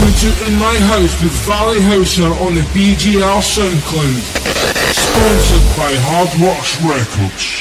Put it in my house with Valley Houser on the BGR SoundCloud. Sponsored by Hardworks Records.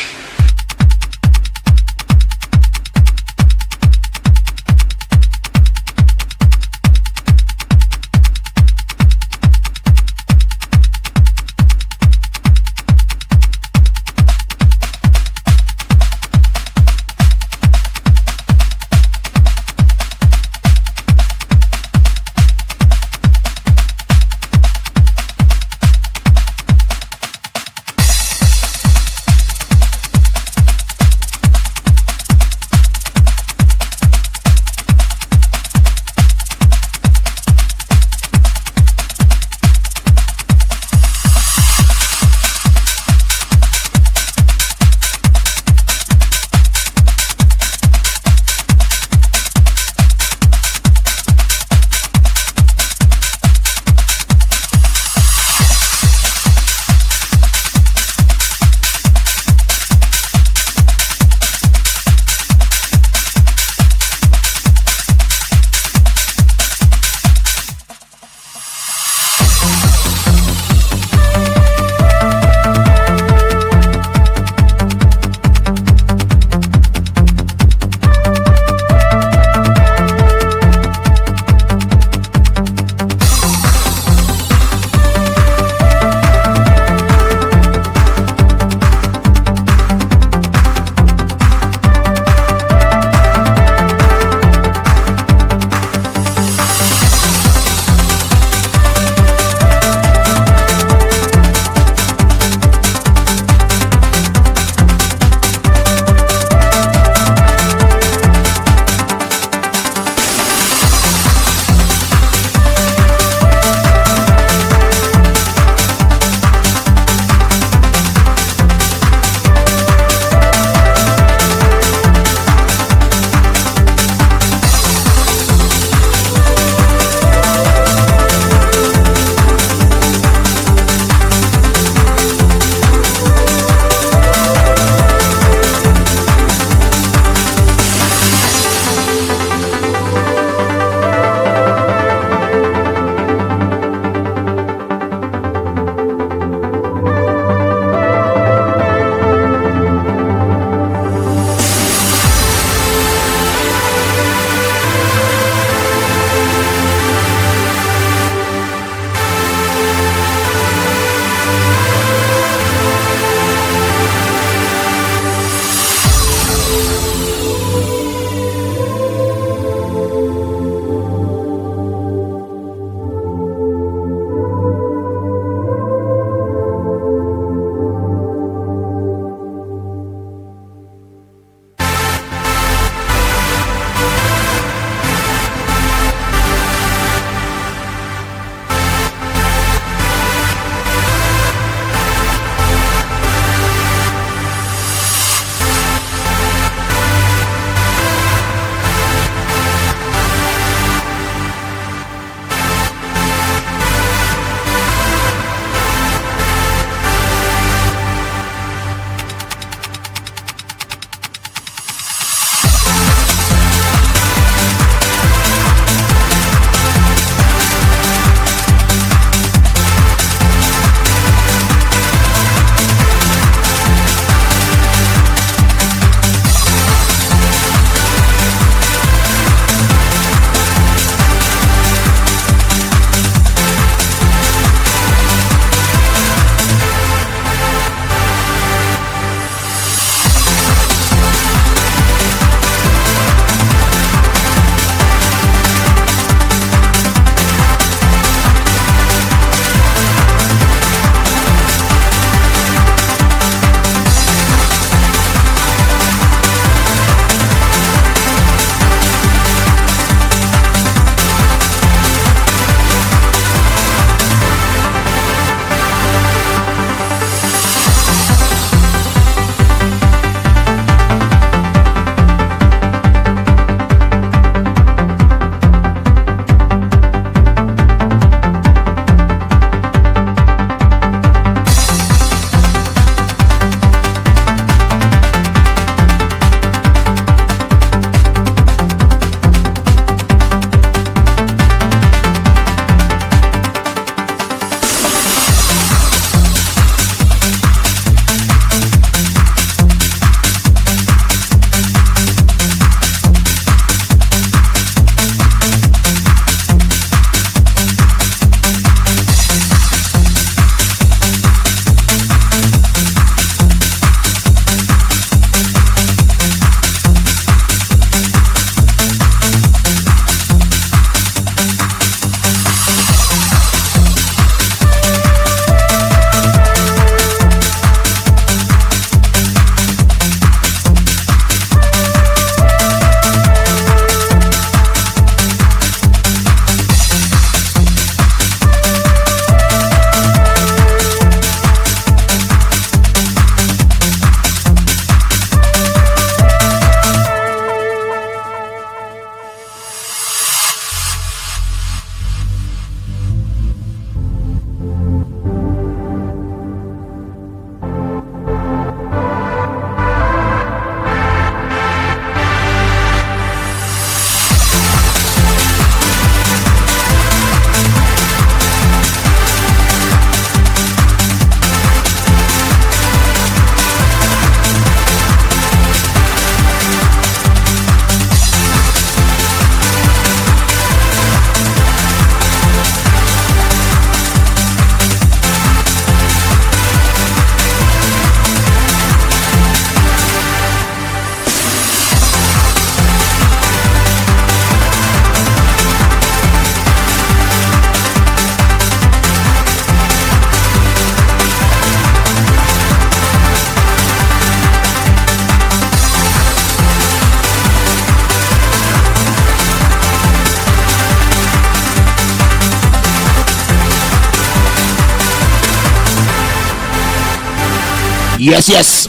Yes, yes.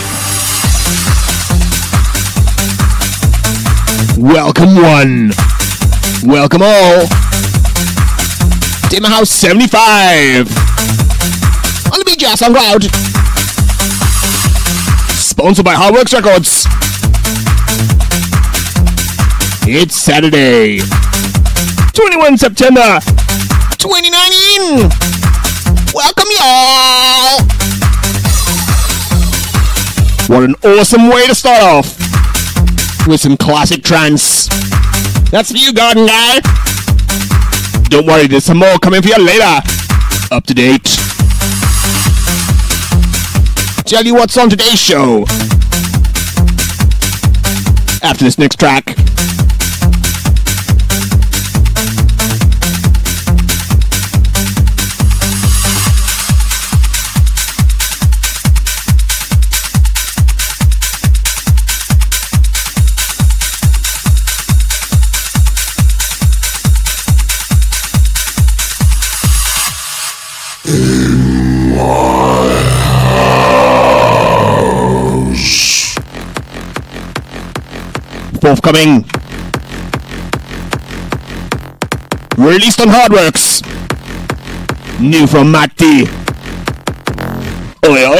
Welcome one. Welcome all. Dimmer House 75. On the BGR SoundCloud. Sponsored by Hardworks Records. It's Saturday, 21 September 2019. Welcome y'all. What an awesome way to start off with some classic trance. That's for you, Garden Guy. Don't worry, there's some more coming for you later. Up to date. Tell you what's on today's show after this next track. Forthcoming. Released on Hardworks. New from Matti. Oi oi.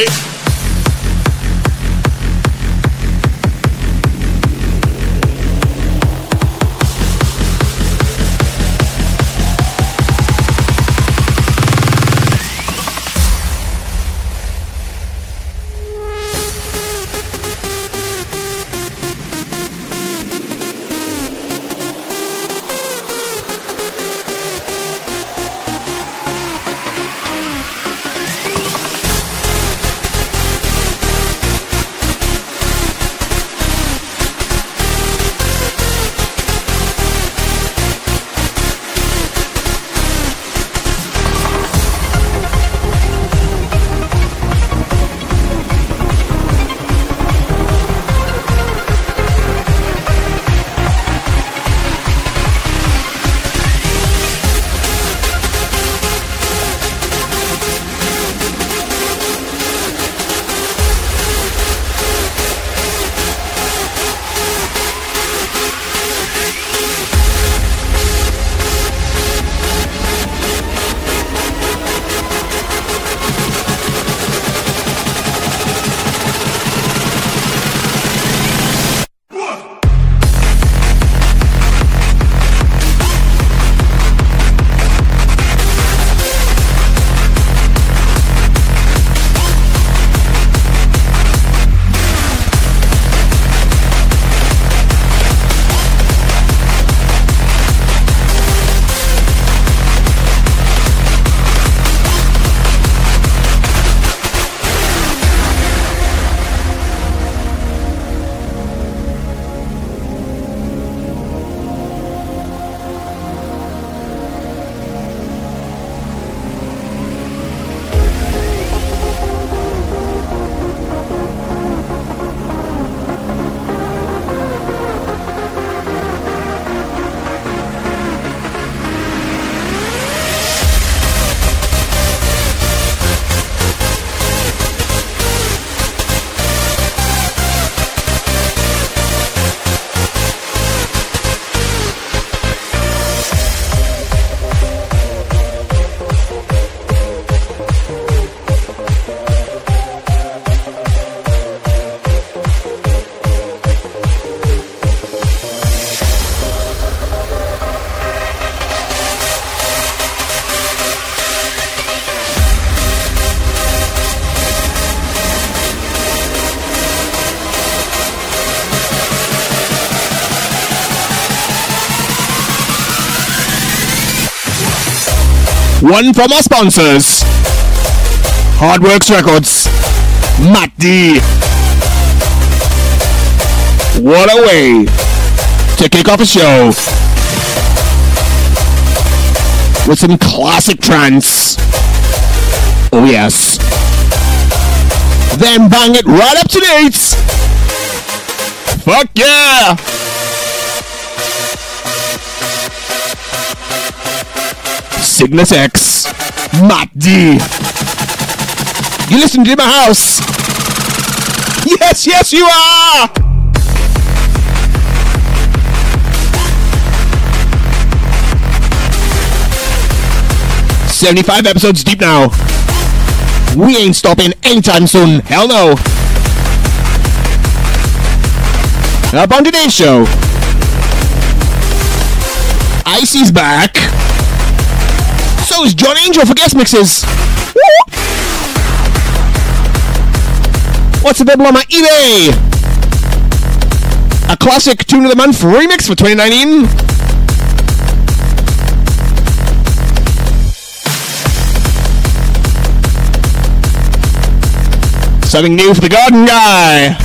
One from our sponsors, Hardworks Records, Matti. What a way to kick off a show with some classic trance. Oh yes. Then bang it right up to date. Fuck yeah. Cygnus X, Matt D. You listen to my house Yes, yes, you are! "75 episodes deep now. We ain't stopping anytime soon. Hell no." Up on today's show, Icy's back. So is John Angel for guest mixes. Woo! What's available on my eBay? A classic Tune of the Month remix for 2019. Something new for the Garden Guy.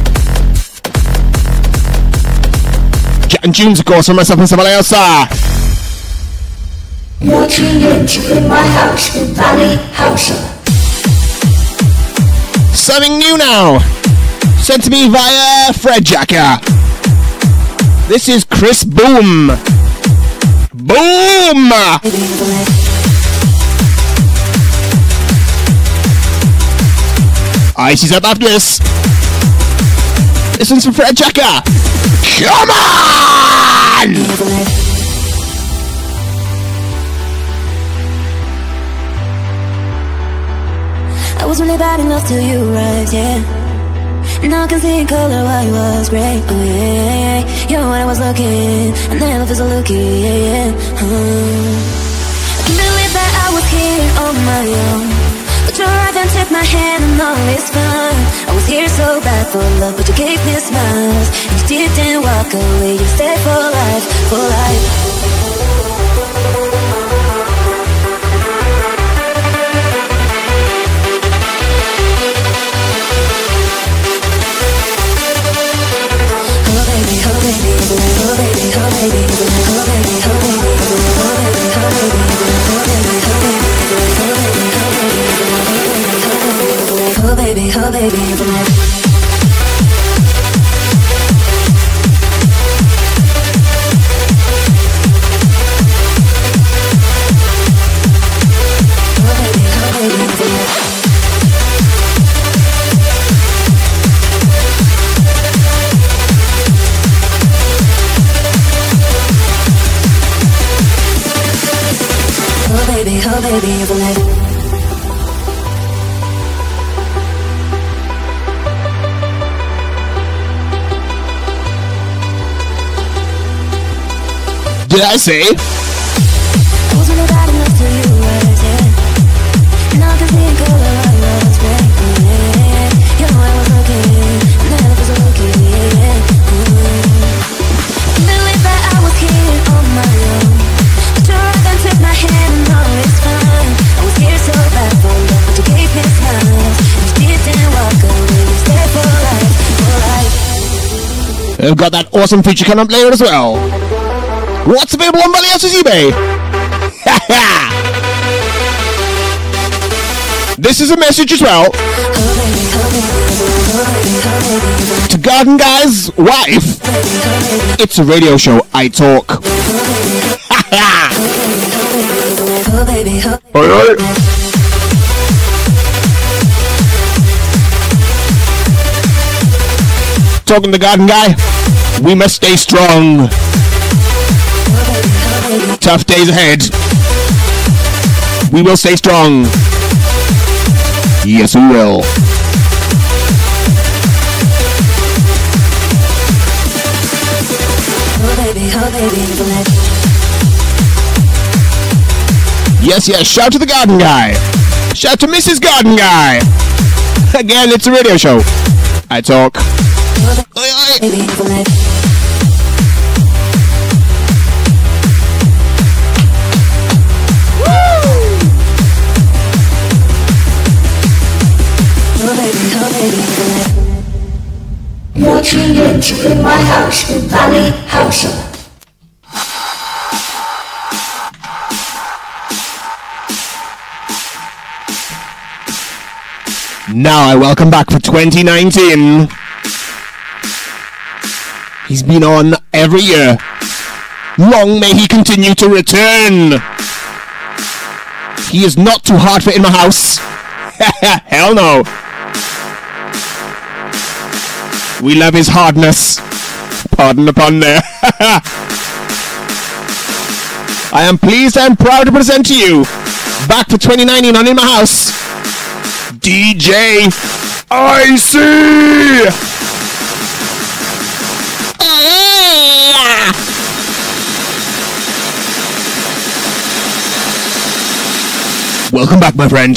And tunes, of course, from myself and somebody else. You're tuned into In My House with Valley Houser. Something new now, sent to me via Fred Jacker. This is Chris Boom. Boom! Icy's up after this. This one's from Fred Jacker. Come on! I was really bad enough till you arrived, yeah. Now I can see in color why you was great, oh yeah, yeah, yeah. You're what I was looking, and then love is a looking, yeah, yeah. I can believe that I was here on my own, but your eyes then took my hand and all is fine. I was here so bad for love, but you gave me smiles. You didn't walk away, you stayed for life, for life. Oh baby, oh baby, Did I say? I was really bad enough to you, yeah. Now I can see in color I was great, yeah. You know I was looking, and then love was looking, yeah. Can't believe that I was here on my own, but your eyes then took my hand and all is fine. I was here so bad for love, but you gave me smiles. You didn't walk away, you stayed for life, for life. We've got that awesome feature coming up later as well. What's available on Valley House's eBay? This is a message as well to Garden Guy's wife. It's a radio show. I talk. Alright. Talking to Garden Guy. We must stay strong. Tough days ahead. We will stay strong. Yes, we will. Yes, yes, shout to the Garden Guy. Shout to Mrs. Garden Guy. Again, it's a radio show. I talk. You're tuned into In My House with Valley Houser. Now I welcome back for 2019. He's been on every year. Long may he continue to return. He is not too hard for In My House. Hell no. We love his hardness. Pardon the pun there. I am pleased and proud to present to you, back for 2019 on In My House, DJ Icy! Welcome back, my friend.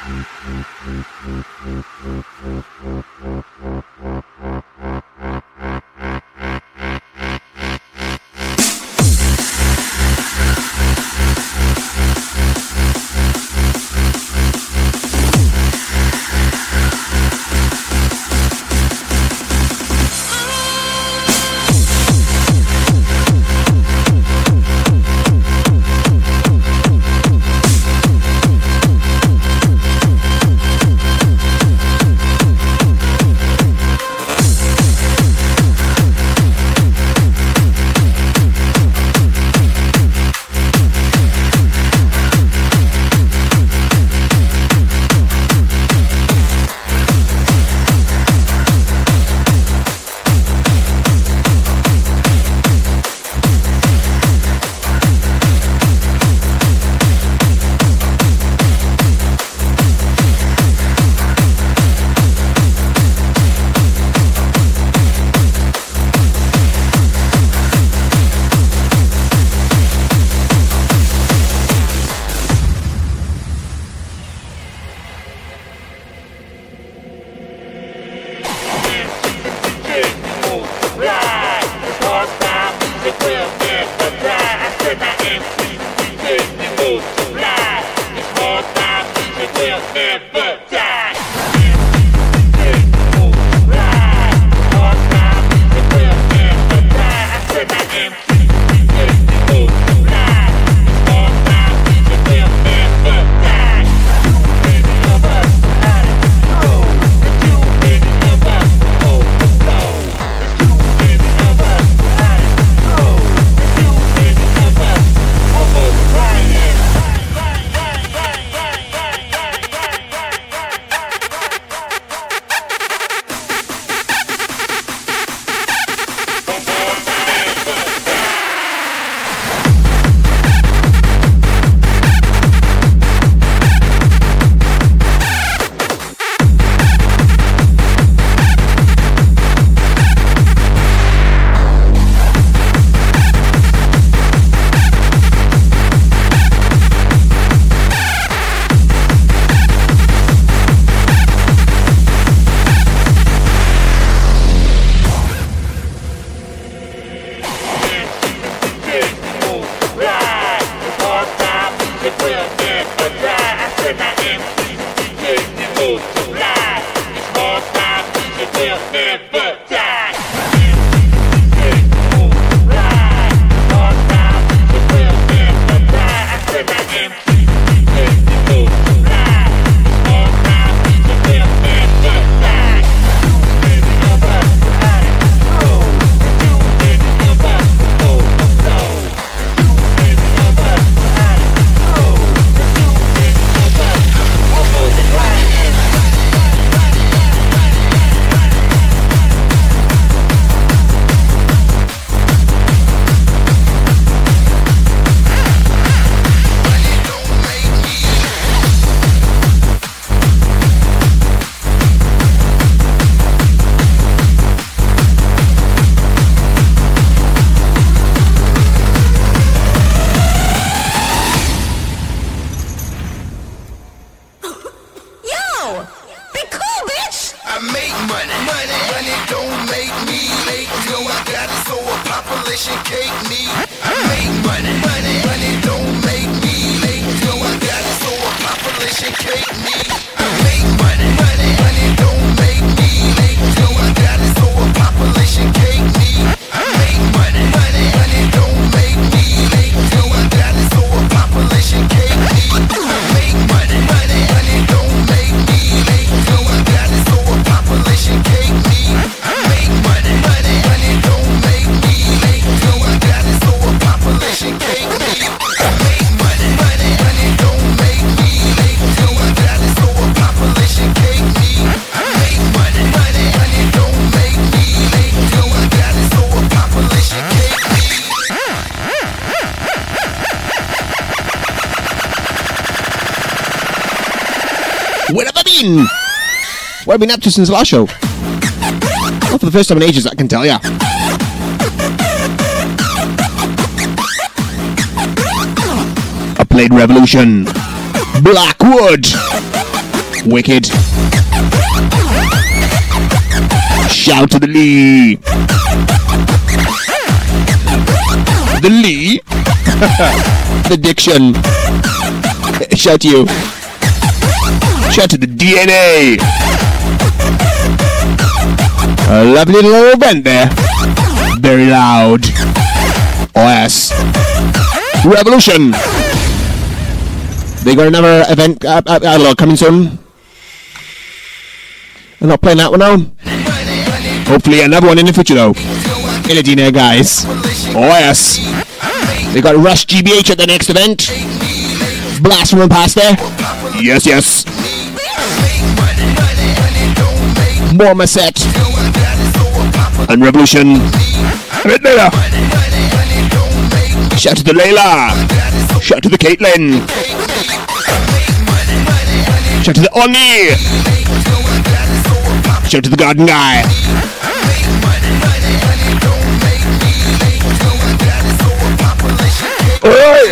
What have I been up to since the last show? Not for the first time in ages, I can tell ya. I played Revolution, Blackwood, Wicked. Shout to the Lee. The Lee. The diction. Shout to you. Shout to the DNA. A lovely little event there. Very loud. Oh yes. Revolution. They got another event coming soon. They're not playing that one now. Hopefully another one in the future though. Illadina guys. Oh yes. They got Rush GBH at the next event. Blast from past there. Yes, yes. More set. And Revolution. A bit later. Shout to the Layla. Shout to the Caitlin. Shout to the Oni. Shout to the Garden Guy. Oh.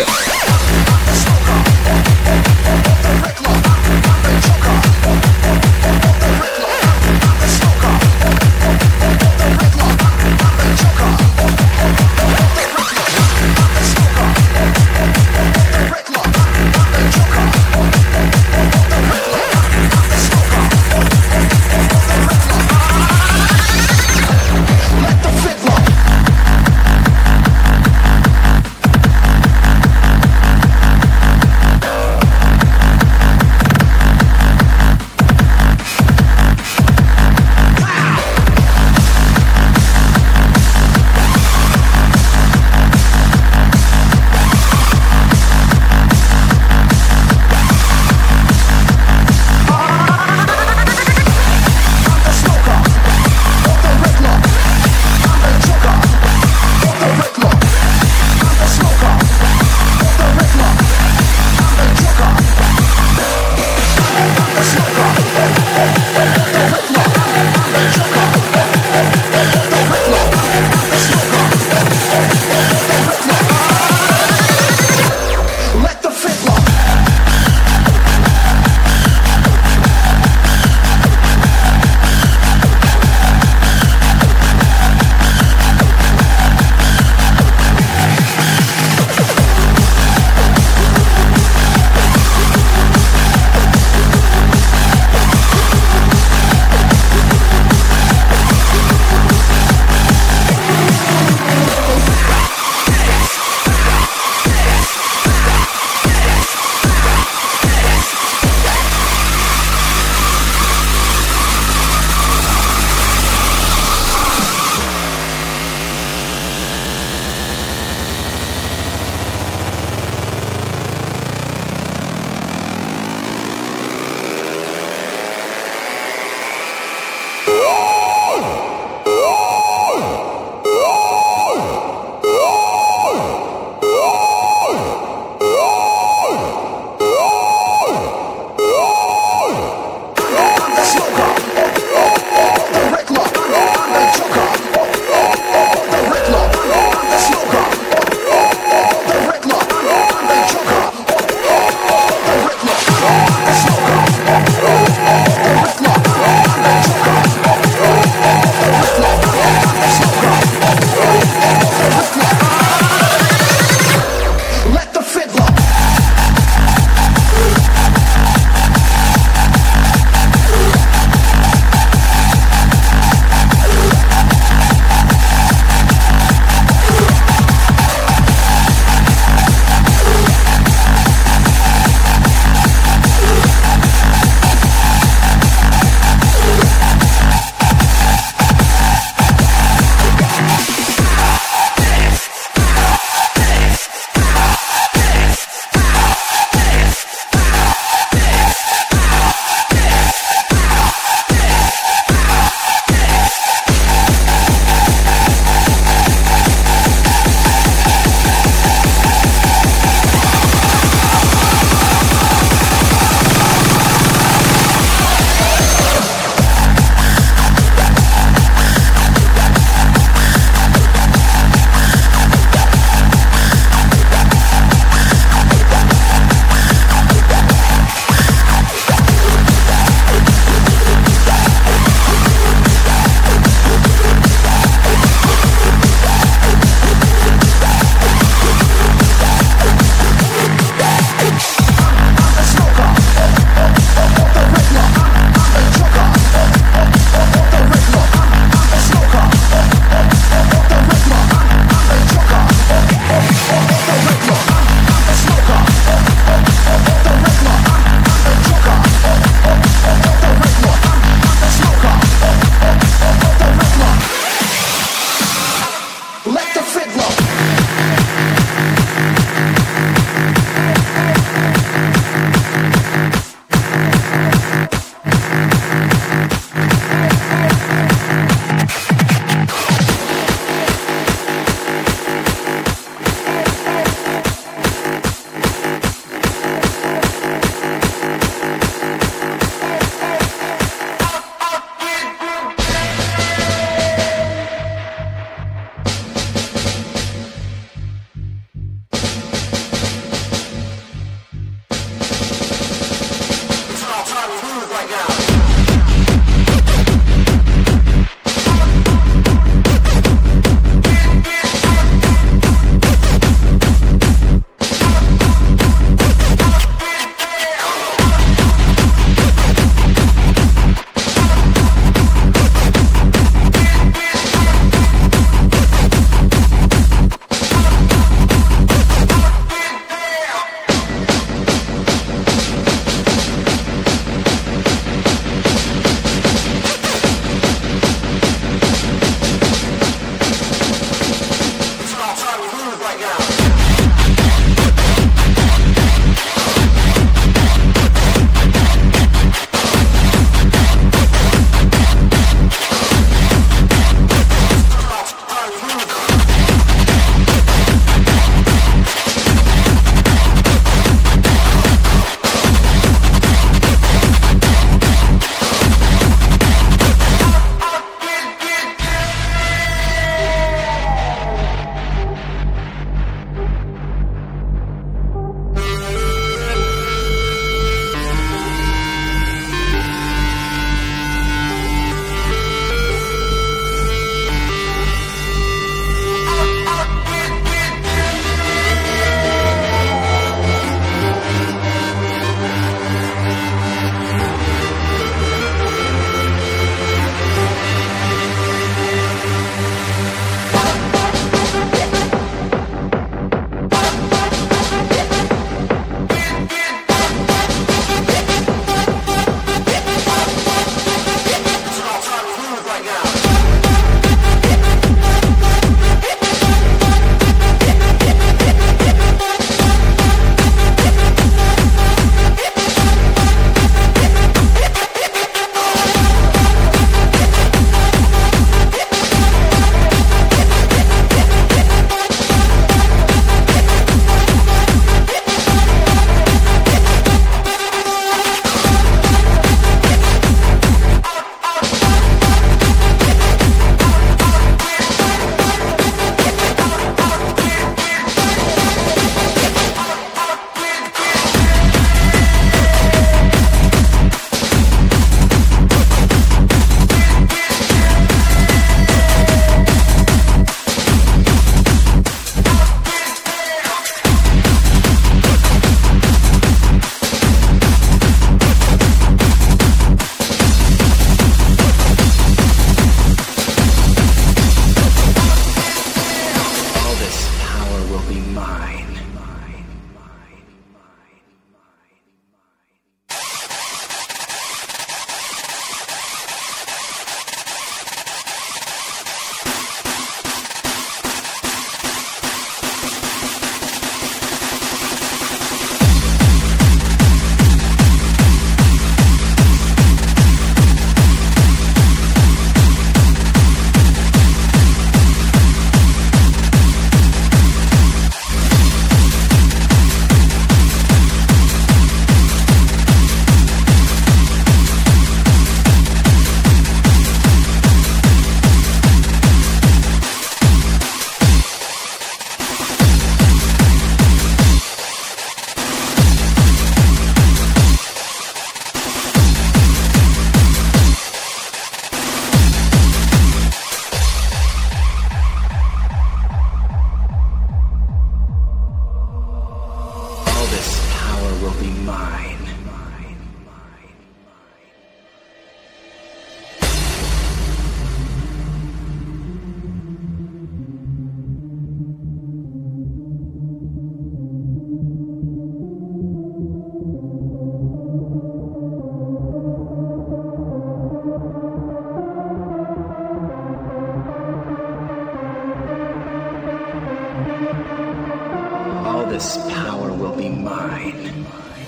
this power will be mine.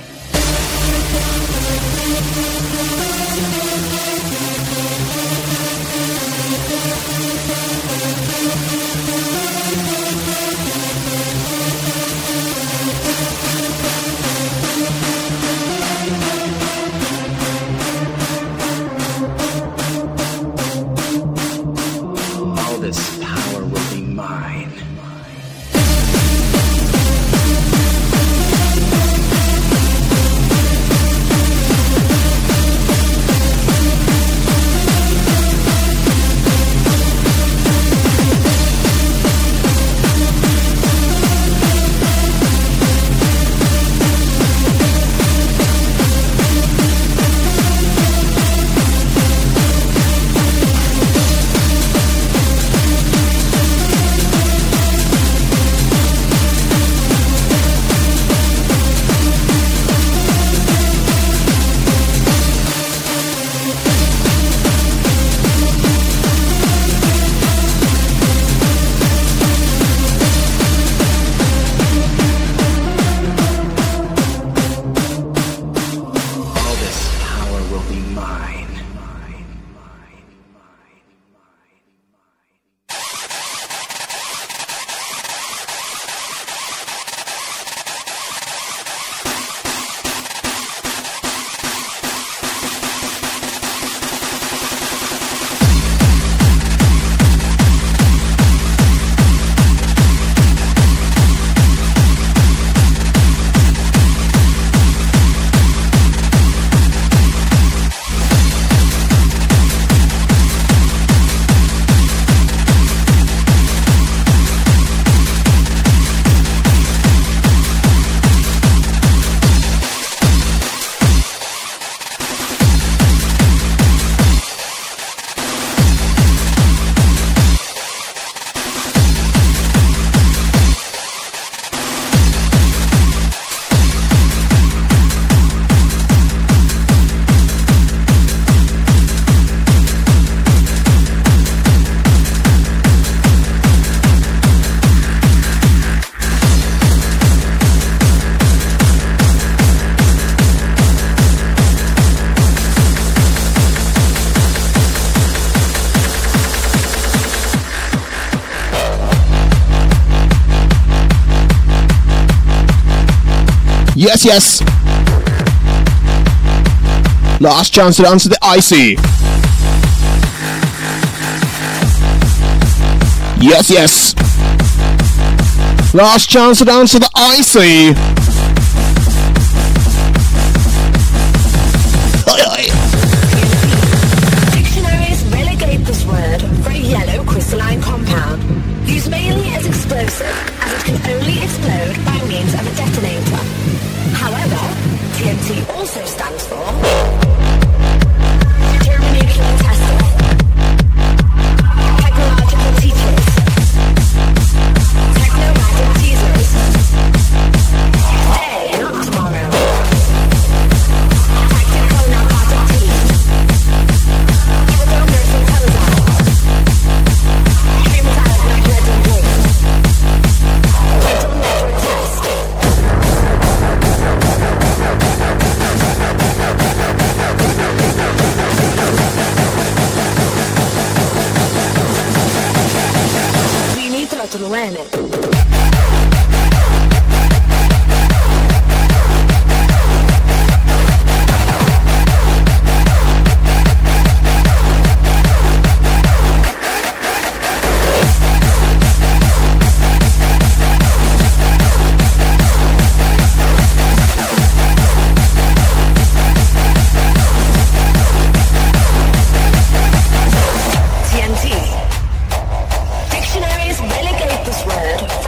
All this power will be mine. Yes, yes. Last chance to answer the IC. Yes, yes. Last chance to answer the IC. Dictionaries relegate this word for a yellow crystalline compound, used mainly as explosive, as it can only explode by means of a detonator. However, TNT also stands for Thermonuclear Testing, Technological Teachers, Technomagic Teasers, Today, not tomorrow, Tactical Narcotic Team, Chemical Nursing Telegram, Metallic Magnetic Link, Mental Network Test. We need total awareness. TNT. Dictionaries relegate this word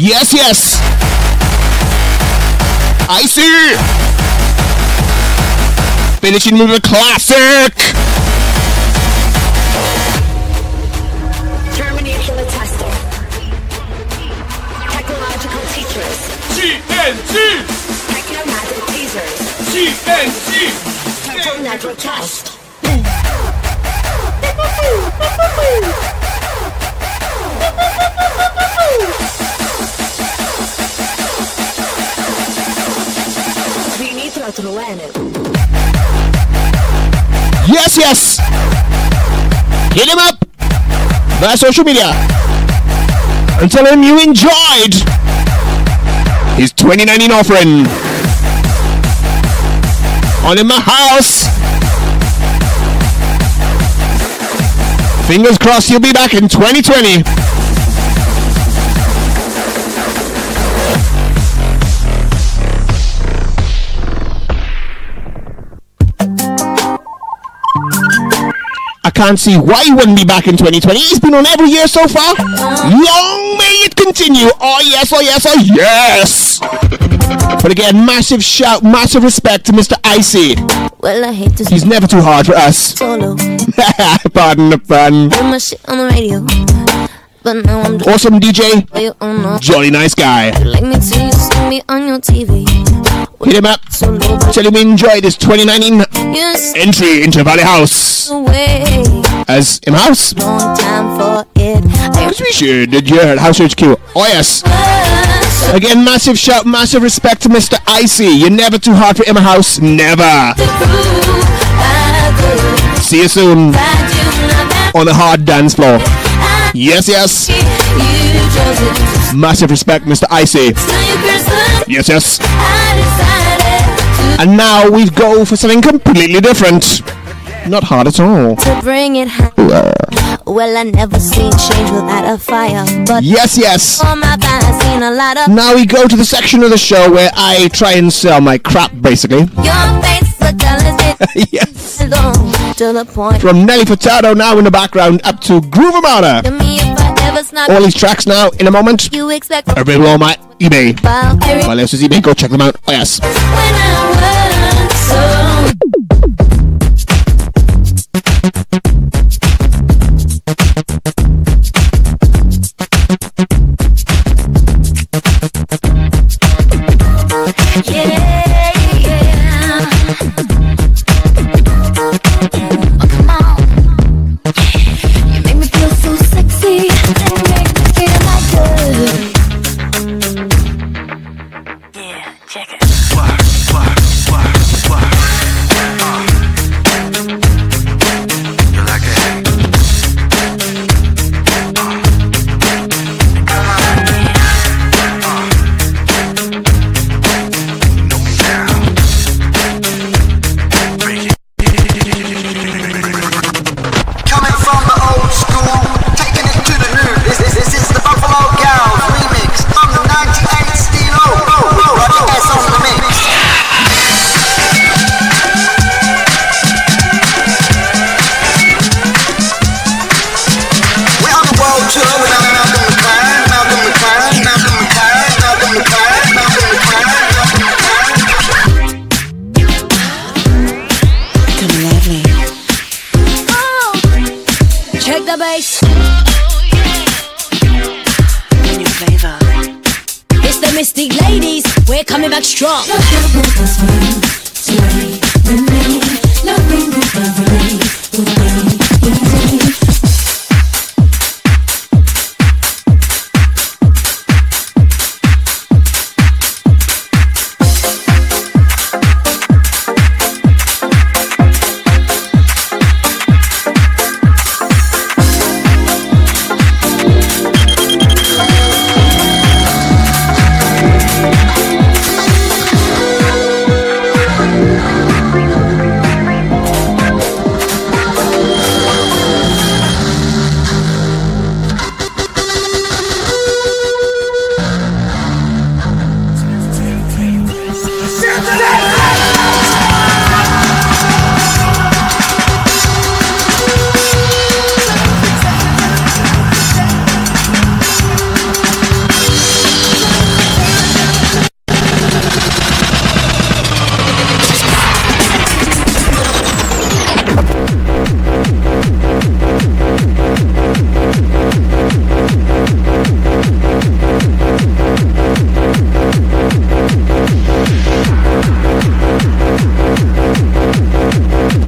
Yes, yes. I see. Finishing with a classic. Terminator testing. Technological teachers. TNT! Technomagic lasers. TNT! Technomagic test. Yes, yes. Hit him up via social media and tell him you enjoyed his 2019 offering on In My House. Fingers crossed he'll be back in 2020. I can't see why he wouldn't be back in 2020. He's been on every year so far. Long may it continue. Oh yes, oh yes, oh yes. But again, massive shout, massive respect to Mr. Icy. Well, I hate to He's never too hard for us. solo. Pardon the pun. Put my shit on the radio, but now I'm just Awesome DJ. you on the Jolly nice guy. like me till you see me on your TV. Hit him up. Solo, but Tell him we enjoyed this 2019 you stay entry into Valley House. away. As in house. Long time for it. As we should. Did you hear House HQ? Oh yes. Again, massive shout, massive respect to Mr. Icy. You're never too hard for Emma House. Never. See you soon on the hard dance floor. Yes, yes. Massive respect, Mr. Icy. Yes, yes. And now we go for something completely different. Not hard at all. To bring it home. Well, I never seen change without a fire, but Yes, yes. for my fire, I seen a lot of Now we go to the section of the show where I try and sell my crap, basically. your face, the colors it Yes. to the point. From Nelly Furtado now in the background up to Groove Armada. To me, if I ever snap All these tracks now in a moment. you expect Available on my eBay. Valkyrie Well, this is eBay. Go check them out. Oh, yes. when I was so. Strong.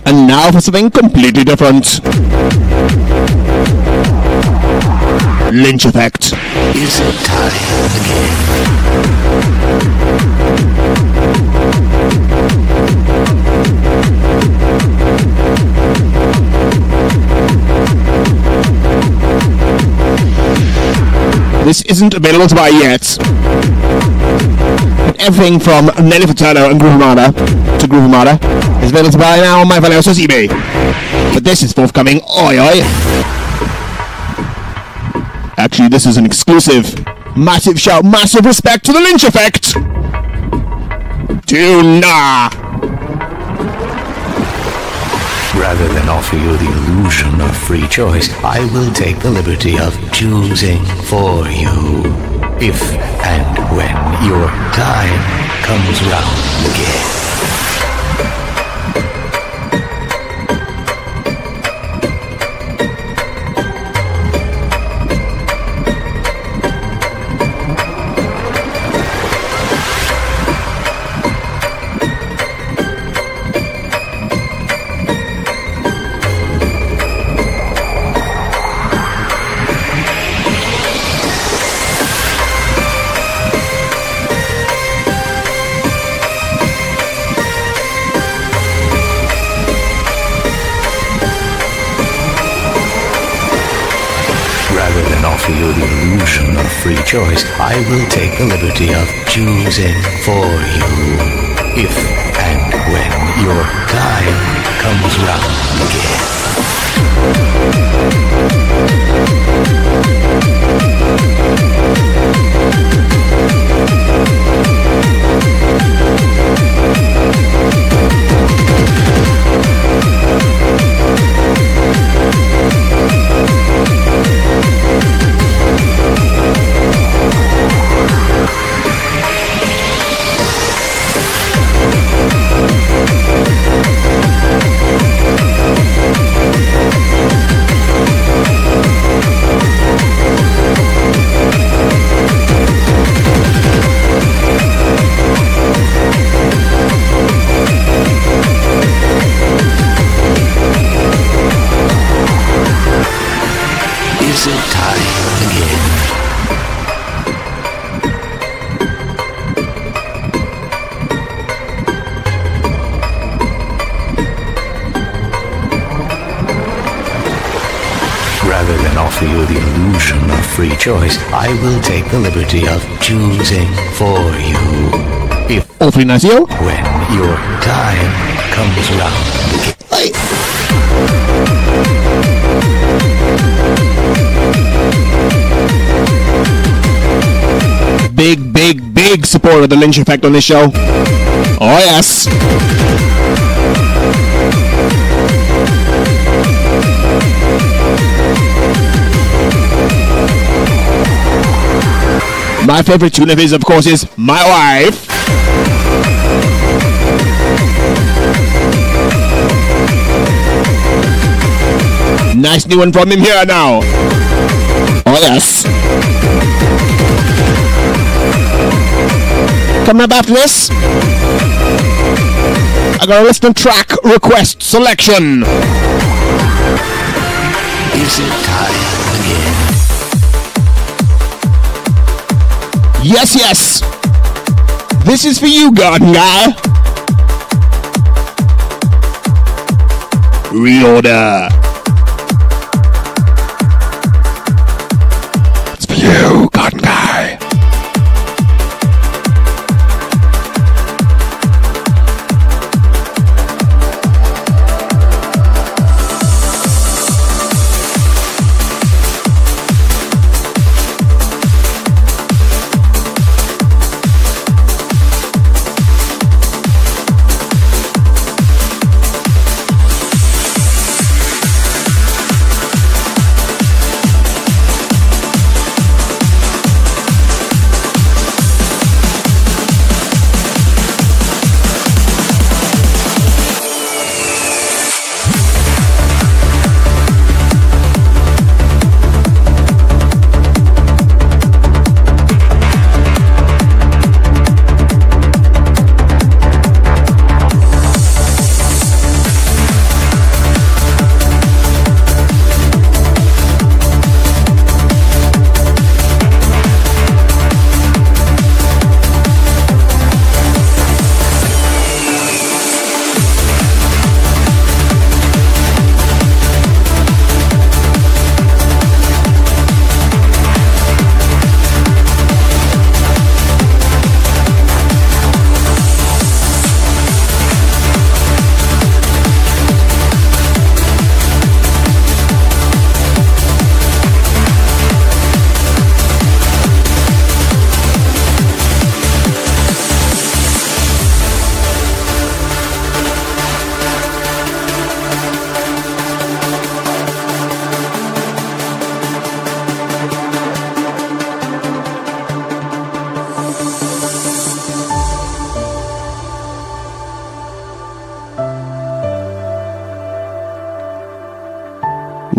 And now for something completely different. Lynch Effect. Is it time again? This isn't available to buy yet. But everything from Nelly Furtado and Groove Armada to Groove Armada is available to buy now on my Valiosos eBay. But this is forthcoming. Oi oi. Actually, this is an exclusive. Massive shout, massive respect to the Lynch Effect. Tuna. Rather than offer you the illusion of free choice, I will take the liberty of choosing for you. If and when your time comes round again. For you the illusion of free choice, I will take the liberty of choosing for you. If and when your time comes round again. Is it time again? Rather than offer you the illusion of free choice, I will take the liberty of choosing for you. If Awfully nice, yo. when your time comes around again. Big support of the Lynch Effect on this show. Oh yes. My favorite tune of his, of course, is My Wife. Nice new one from him here now. Oh yes. Coming up after this, I got a listener track request selection. Is it time again? Yes. This is for you, Garden Guy. Reorder. It's for you, Garden Guy.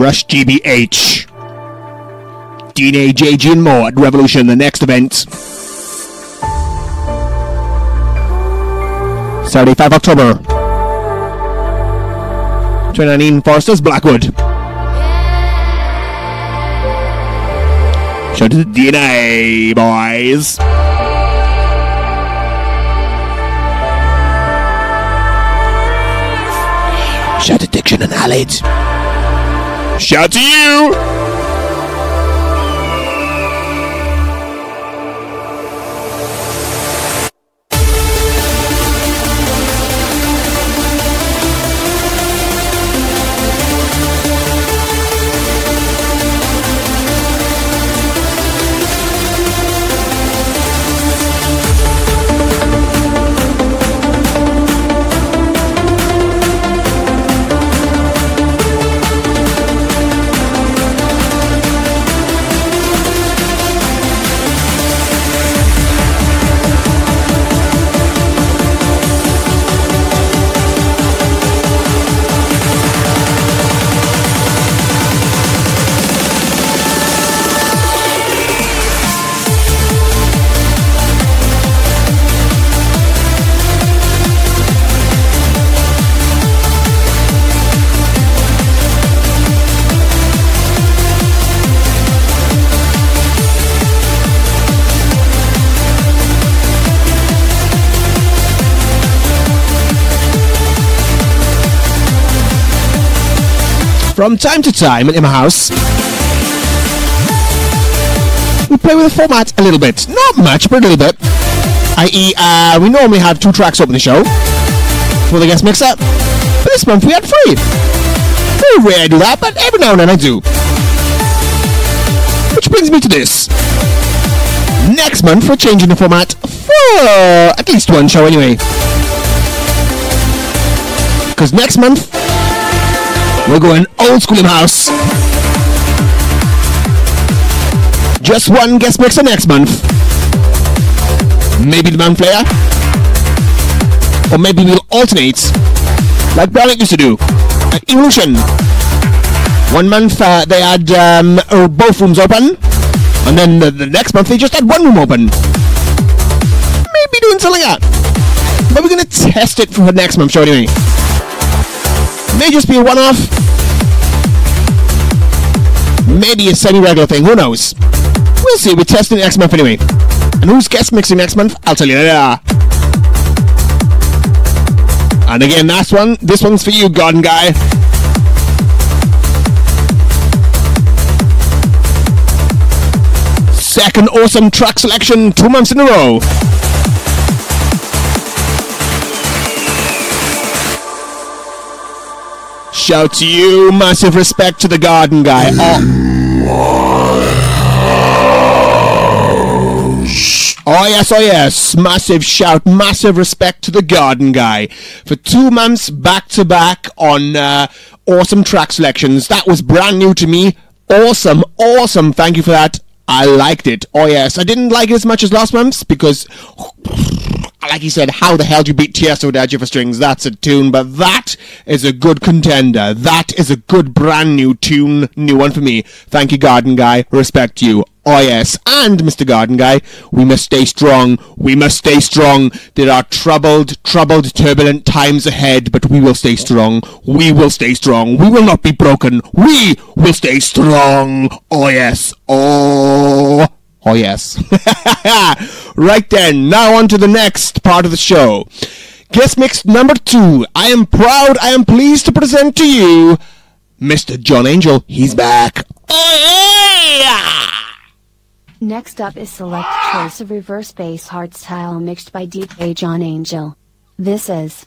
Rush GBH. DNA, JG and more at Revolution, the next event. Saturday, 5 October. 2019, Foresters, Blackwood. Shout out to the DNA, boys. Shout to Diction and Allied. Shout to you! From time to time in my house, we play with the format a little bit. Not much, but a little bit. I.e., we normally have 2 tracks open the show for the guest mixer, but this month we had 3. Very rare I do that, but every now and then I do. Which brings me to this. Next month we're changing the format for at least 1 show anyway. Because next month we're going old school in house. Just 1 guest mixer next month. Maybe the band player. Or maybe we'll alternate. Like Brownlight used to do. At Evolution. 1 month they had both rooms open. And then the next month they just had 1 room open. Maybe doing something like that. But we're going to test it for the next month's show anyway. May just be a one-off. Maybe a semi-regular thing, who knows? We'll see, we're testing it next month anyway. And who's guest mixing next month? I'll tell you later. And again, this one's for you, Garden Guy. Second awesome track selection, 2 months in a row. Shout to you, massive respect to the Garden Guy. Oh yes, massive shout, massive respect to the Garden Guy for 2 months back to back on awesome track selections. That was brand new to me. Awesome, thank you for that. I liked it. Oh yes, I didn't like it as much as last month's because, like he said, how the hell do you beat Tiesto with Edge for Strings? That's a tune, but that is a good contender. That is a good brand new tune, new one for me. Thank you, Garden Guy. Respect you. Oh yes, and Mr. Garden Guy, we must stay strong. We must stay strong. There are troubled, turbulent times ahead, but we will stay strong. We will stay strong. We will not be broken. We will stay strong. Oh yes. Oh yes. Right then, now on to the next part of the show. Guest mix number 2. I am proud, I am pleased to present to you Mr. John Angel. He's back. Oh yeah! Next up is Select Choice of Reverse Bass Hardstyle mixed by DJ John Angel. This is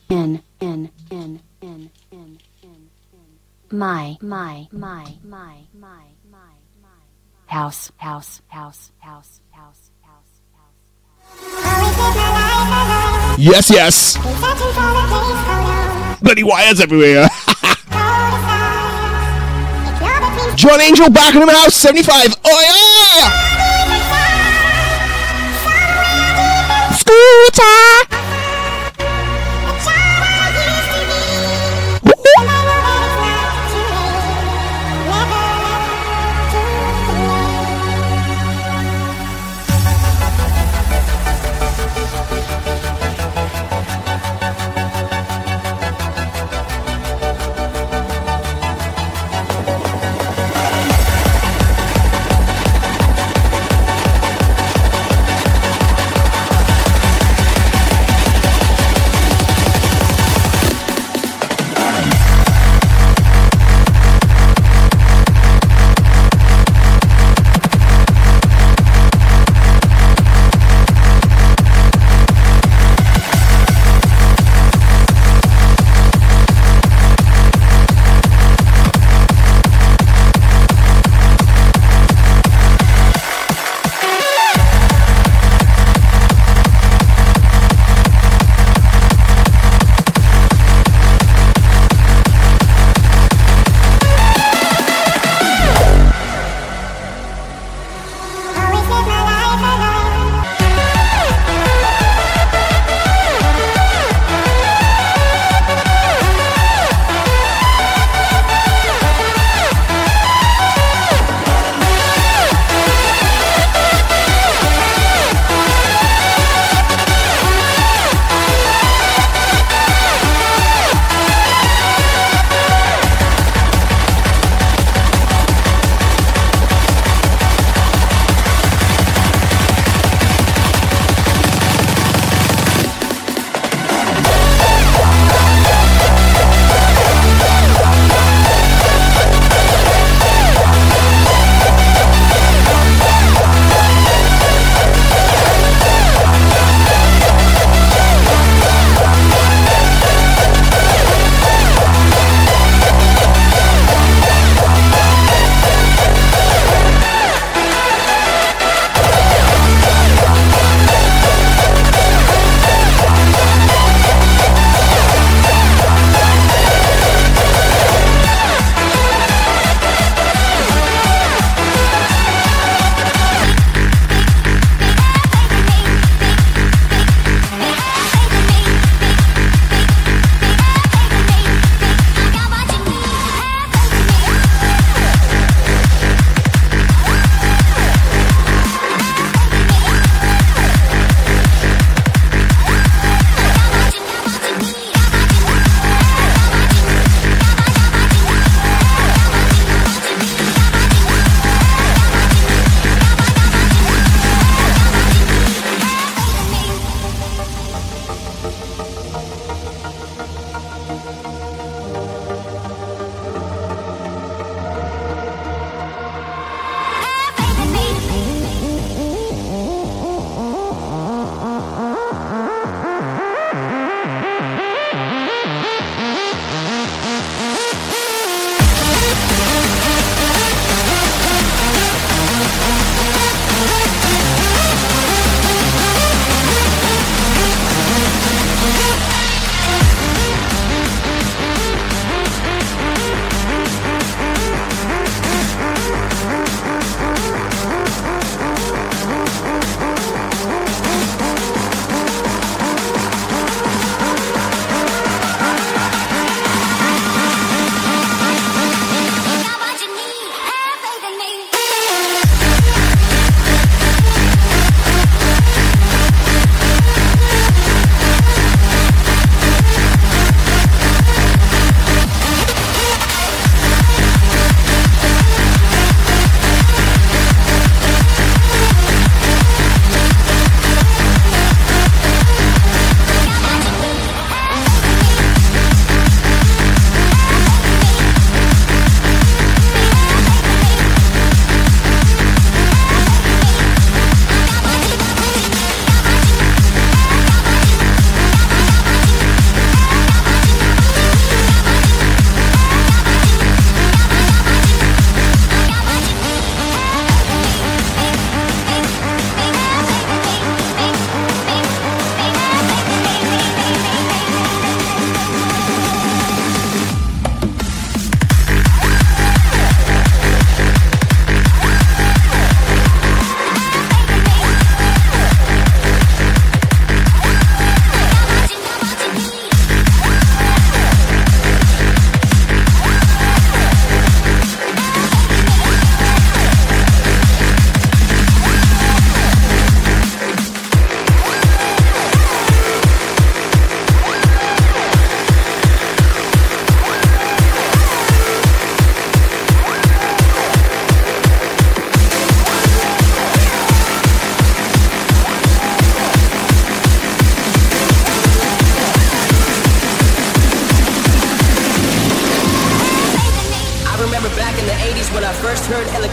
my house. Yes. Bloody wires everywhere. John Angel back in the house, 75. Oh yeah! Scooter!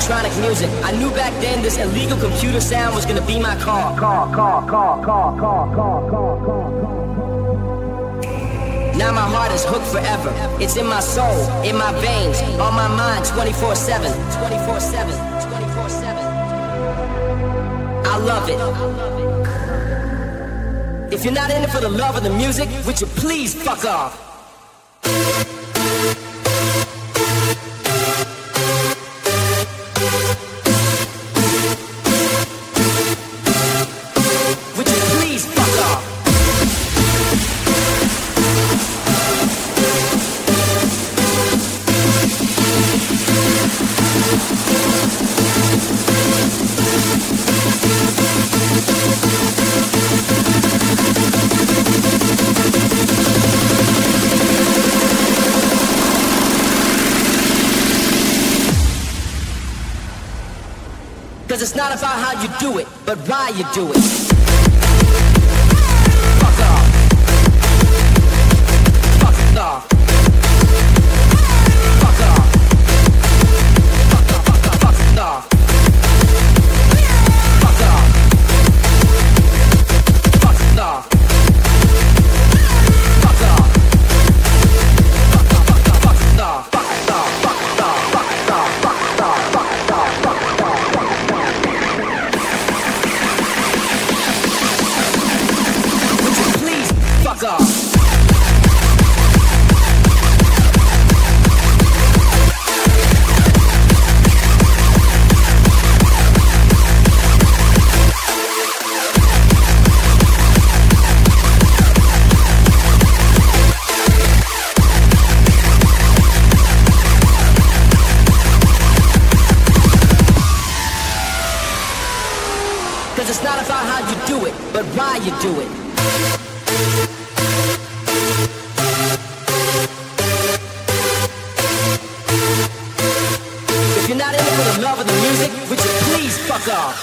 electronic music. I knew back then this illegal computer sound was gonna be my call. Now my heart is hooked forever. It's in my soul, in my veins, on my mind 24/7. 24/7. 24/7. I love it. If you're not in it for the love of the music, would you please fuck off? Would you please fuck off? Cause it's not about how you do it, but why you do it. Fuck off. Fuck off. Fuck off. Fuck off. Fuck off. Fuck off. Fuck off. Fuck off. Fuck off. Fuck off. Fuck off. Fuck off. Fuck off. Fuck off. Fuck off. Fuck off. Fuck off. Fuck off. Cause it's not about how you do it, but why you do it. If you're not in it for the love of the music, would you please fuck off?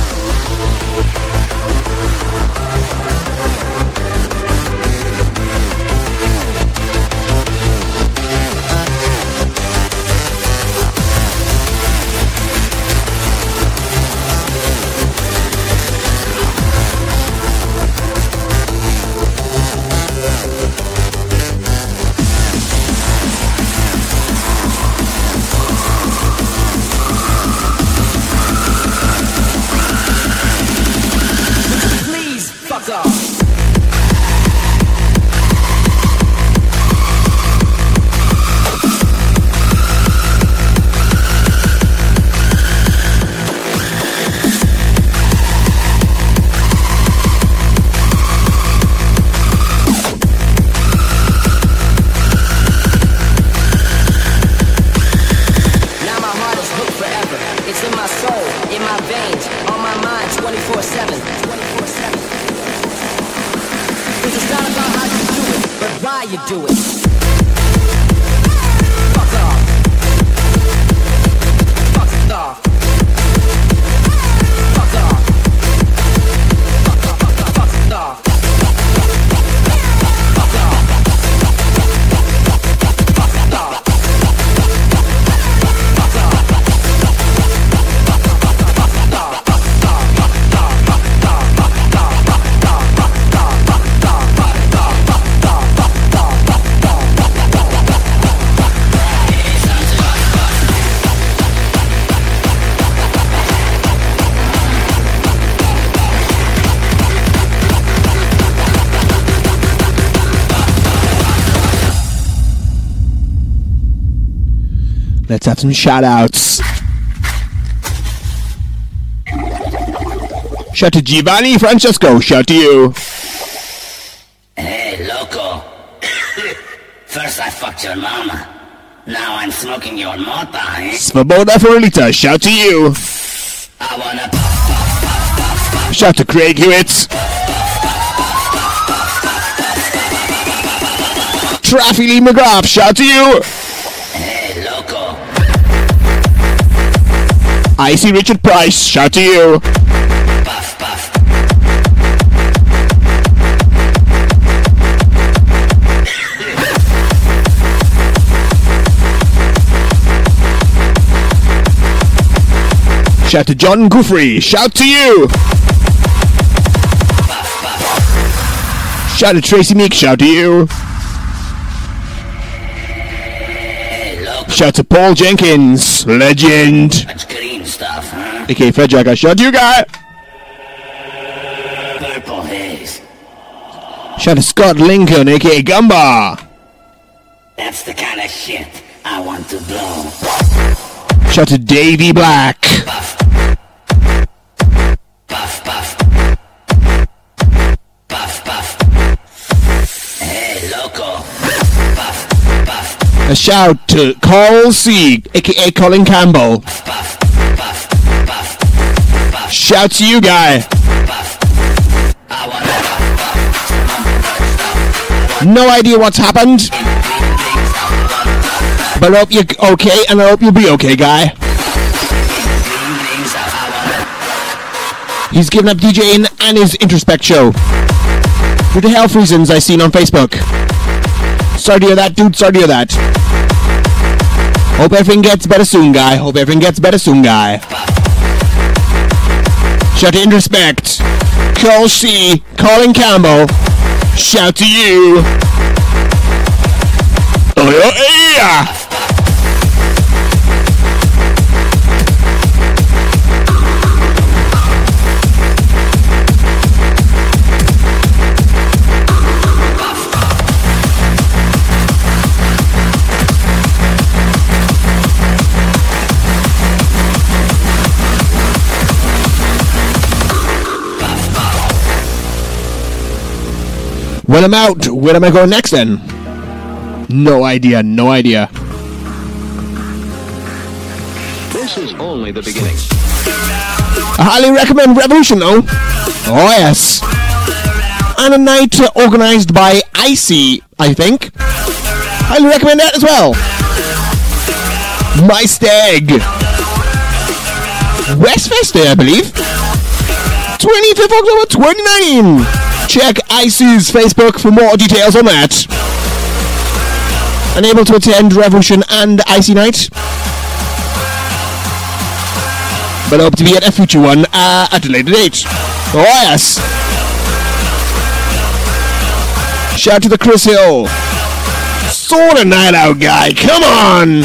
You do it. Fuck off. Fuck off. Fuck off. Fuck off. Fuck off. Fuck off. Fuck off. Fuck off. Let's have some shout-outs. Shout to Giovanni Francesco. Shout to you. Hey, loco. First I fucked your mama. Now I'm smoking your mota, eh? Svoboda Ferolita. Shout to you. I wanna puff. Shout to Craig Hewitt. Traffy Lee McGrath. Shout to you. Hey, loco. I see Richard Price. Shout to you. Puff. Shout to John Guthrie. Shout to you. Shout to Tracy Meek. Shout to you. Shout to Paul Jenkins. Legend. That's green stuff, huh? A.K.A. Fredjacker. Shout to you, guy. Purple haze. Shout to Scott Lincoln, a.k.a. Gumba. That's the kind of shit I want to blow. Shout to Davey Black. Puff. Puff, puff. Puff, puff. Hey, loco. Puff, puff. A shout to Carl C, a.k.a. Colin Campbell. Puff, puff, puff. Puff. Shout to you, guy. Puff. I want to No idea what's happened, but I hope you're okay, and I hope you'll be okay, guy. He's given up DJing and his Introspect show due to health reasons I seen on Facebook. Sorry to hear that, dude. Sorry to hear that. Hope everything gets better soon, guy. Hope everything gets better soon, guy. Shout to Introspect. Cole C. Colin Campbell. Shout to you. Oh, yeah. When I'm out, where am I going next then? No idea, no idea. This is only the beginning. I highly recommend Revolution though. Oh yes. And a night organized by Icy, I think. Highly recommend that as well. My Stag. Westfest Day, I believe. 25th October 2019. Check Icy's Facebook for more details on that. Unable to attend Revolution and Icy Night, but hope to be at a future one at a later date. Oh yes. Shout to the Chris Hill. Sort of night out guy. Come on.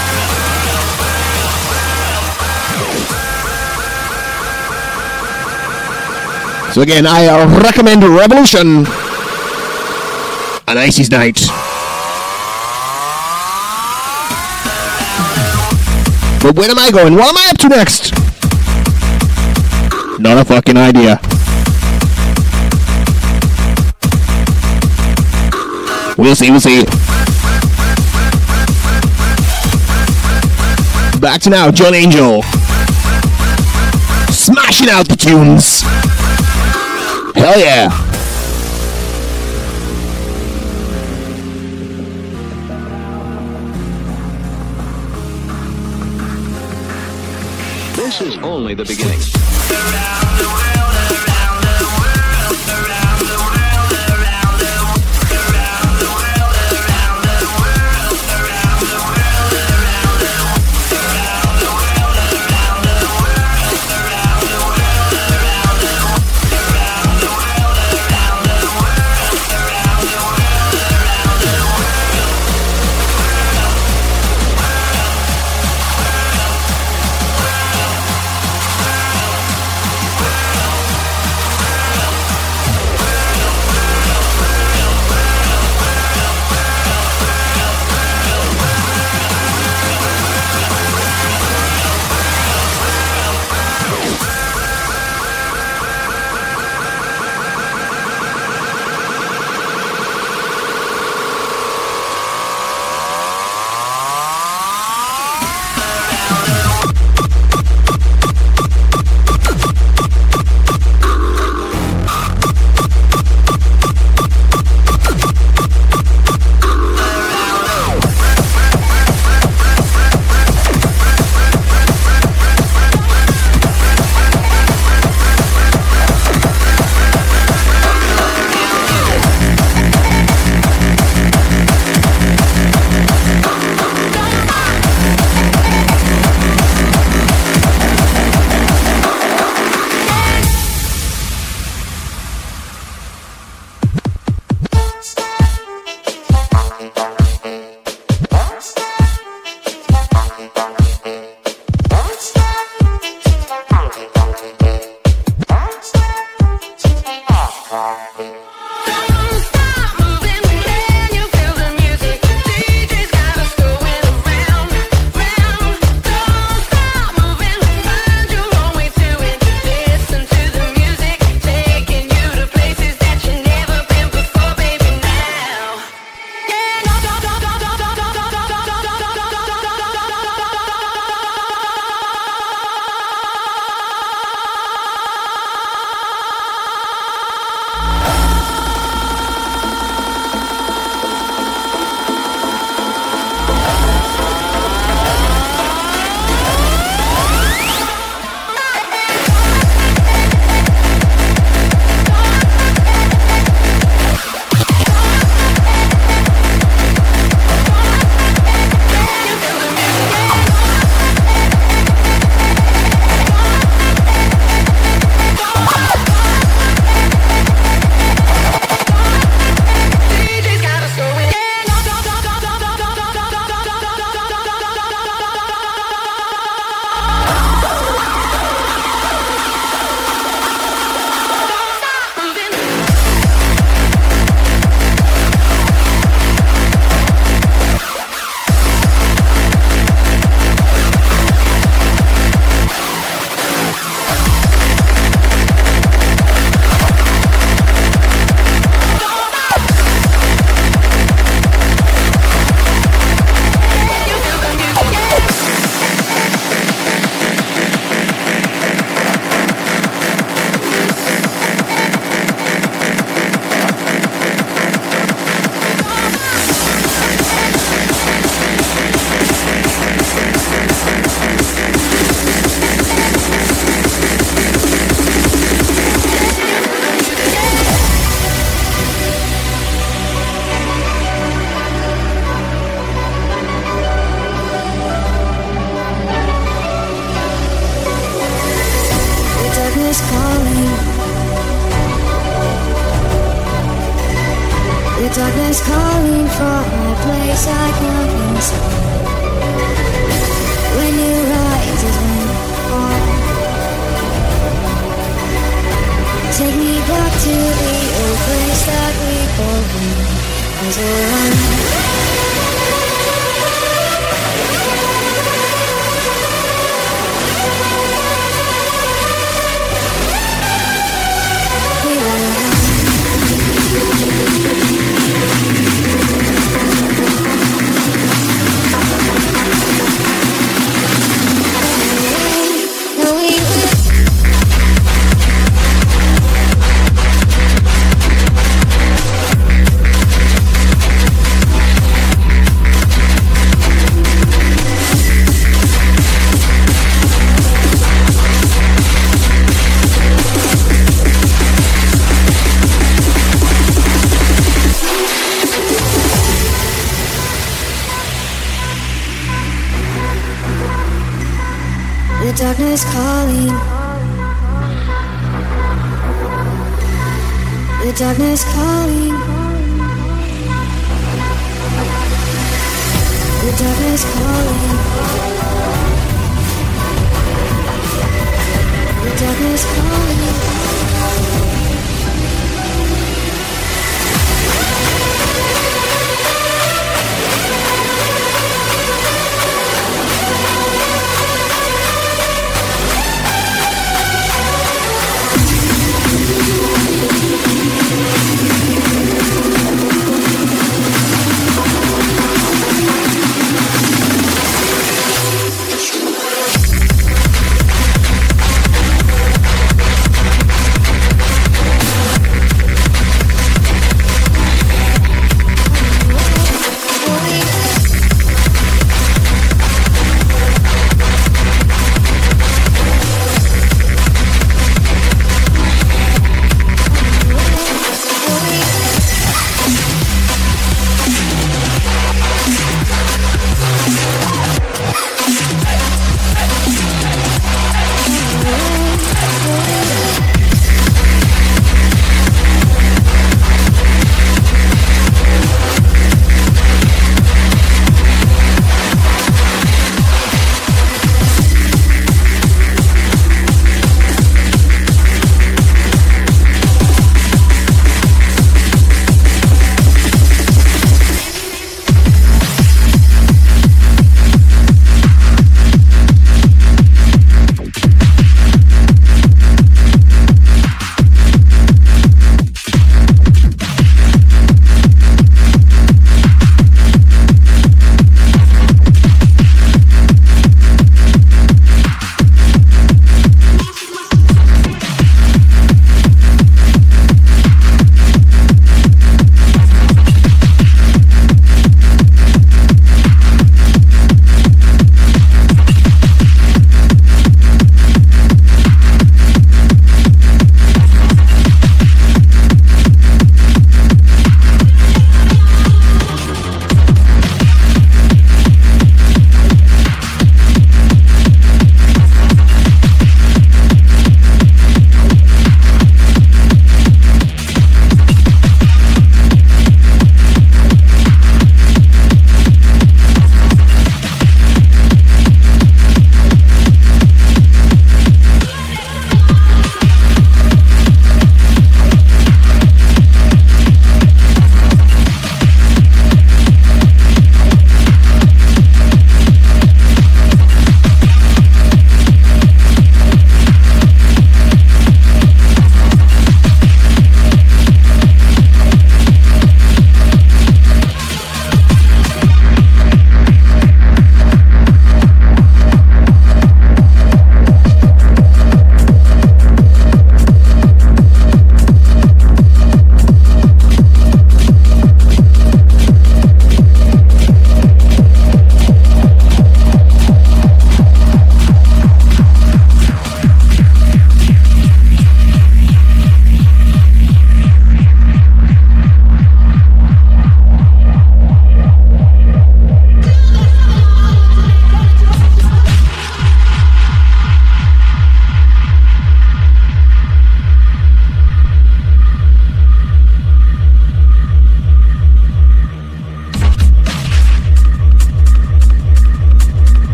So again, I recommend Revolution and Icy's Night. But where am I going? What am I up to next? Not a fucking idea. We'll see, we'll see. Back to now, John Angel. Smashing out the tunes. Hell yeah. This is only the beginning. The darkness calling for a place I can inside. When you rise is when you fall. Take me back to the old place that we both knew as a run. The darkness calling. The darkness calling. The darkness calling. The darkness calling.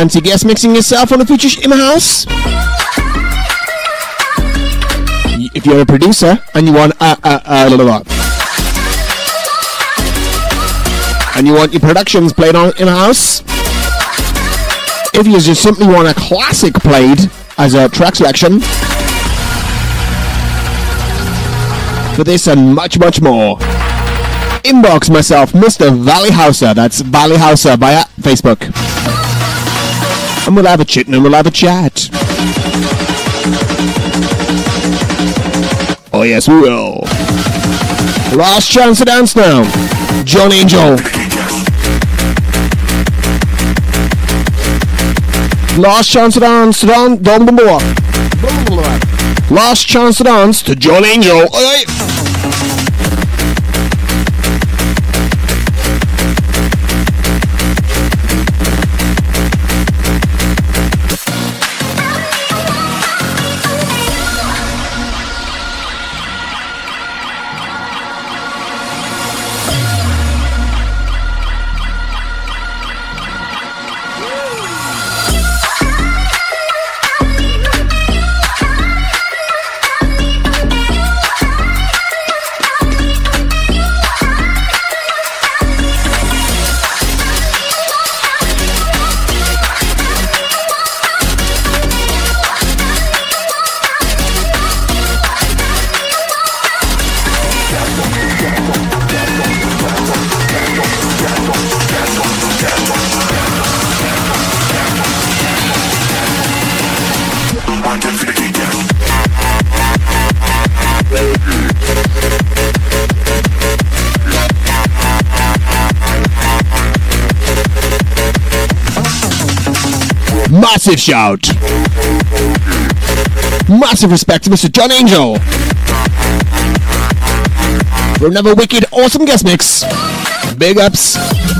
Fancy guest mixing yourself on a future in my house? If you're a producer and you want and you want your productions played on in a house, if you just simply want a classic played as a track selection, for this and much more, inbox myself, Mr. Valley Houser. That's Valley Houser via Facebook, and we'll have a chit and we'll have a chat. Oh yes, we will. Last chance to dance now. John Angel. Last chance to dance. Last chance to dance to John Angel. Oi. Massive shout. Massive respect to Mr. John Angel for another wicked, awesome guest mix. Big ups.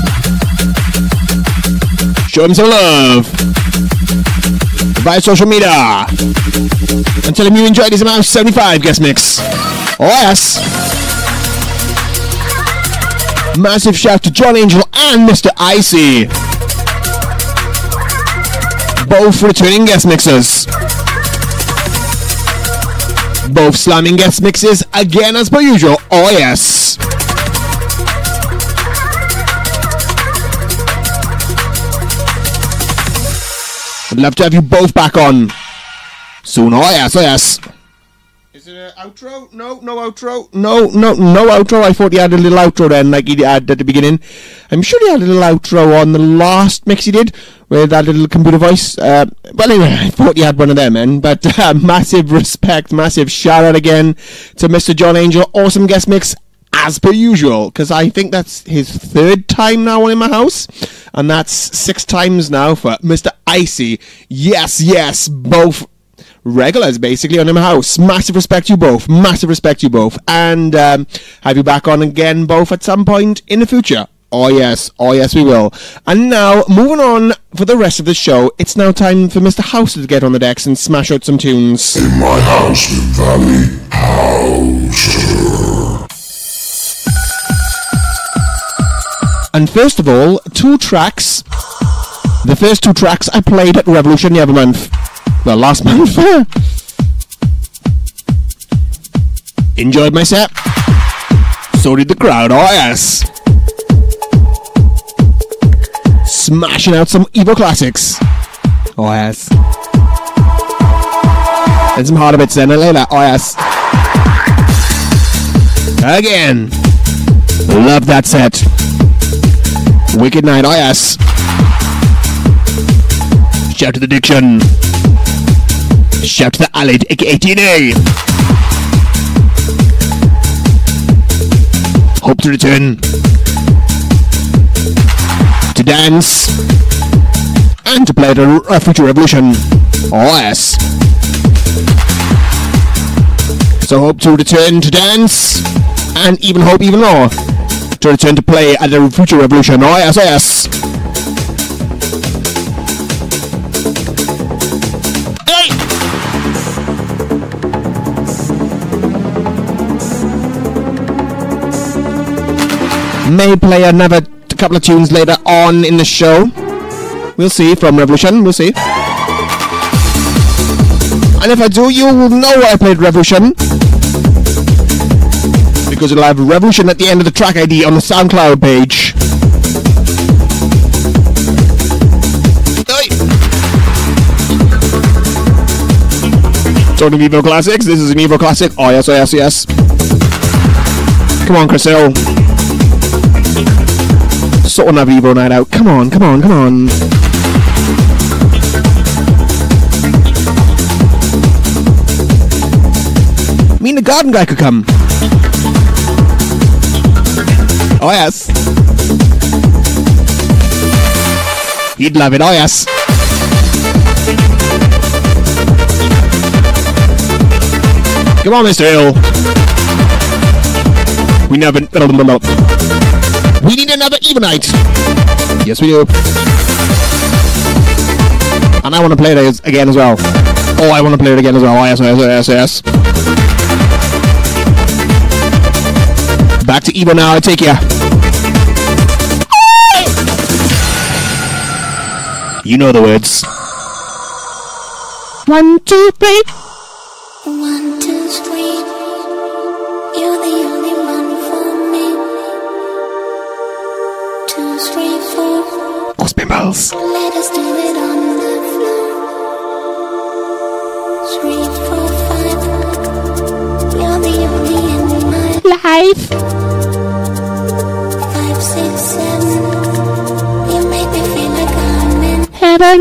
Show him some love via social media and tell him you enjoyed his amount 75 guest mix. Oh yes. Massive shout to John Angel and Mr. Icy, both returning guest mixers. Both slamming guest mixes again as per usual. Oh yes. I'd love to have you both back on soon. Oh yes, oh yes. Is it an outro? No outro. No outro. I thought he had a little outro then, like he had at the beginning. I'm sure he had a little outro on the last mix he did with that little computer voice. But anyway, I thought he had one of them, man. But massive respect, massive shout out again to Mr. John Angel. Awesome guest mix as per usual, because I think that's his third time now on In My House, and that's 6 times now for Mr. Icy. Yes, both regulars basically on In My House. Massive respect to you both. Massive respect to you both. And have you back on again both at some point in the future. Oh yes, we will. And now, moving on for the rest of the show, it's now time for Mr. House to get on the decks and smash out some tunes. In My House with Valley Houser. And first of all, 2 tracks. The first 2 tracks I played at Revolution the other month. Well, last month. Enjoyed my set. So did the crowd. Oh yes. Smashing out some Evo classics. Oh yes. And some harder bits then later. Oh yes. Again. Love that set. Wicked Night. Oh yes. Shout to the Diction. Shout to the Allied, aka TNA. Hope to return to dance and to play the Future Revolution. Oh yes. So hope to return to dance and even hope even more to return to play at the Future Revolution. Oh yes, oh yes. May play another couple of tunes later on in the show. We'll see from Revolution. We'll see. And if I do, you will know I played Revolution. Because it'll have Revolution at the end of the track ID on the SoundCloud page. Talking of Evo Classics, this is an Evo Classic. Oh yes, oh yes, yes. Come on, Chris Hill. Sorting of Evo night out. Come on, come on, come on. I mean, the garden guy could come. Oh yes. He'd love it, oh yes. Come on, Mr. Hill. We need another Evo night. Yes, we do. And I want to play it again as well. Oh, I want to play it again as well. Oh, yes, yes, yes, yes. Back to Evo now, I take ya. You know the words. 1, 2, 3. 1, 2, 3. You're the only one for me. 2, 3, 4. Oh, spinballs. Let us do it on the floor. 3, 4, 5. You're the only in my life. 5, 6, 7. You make me feel like I'm in heaven.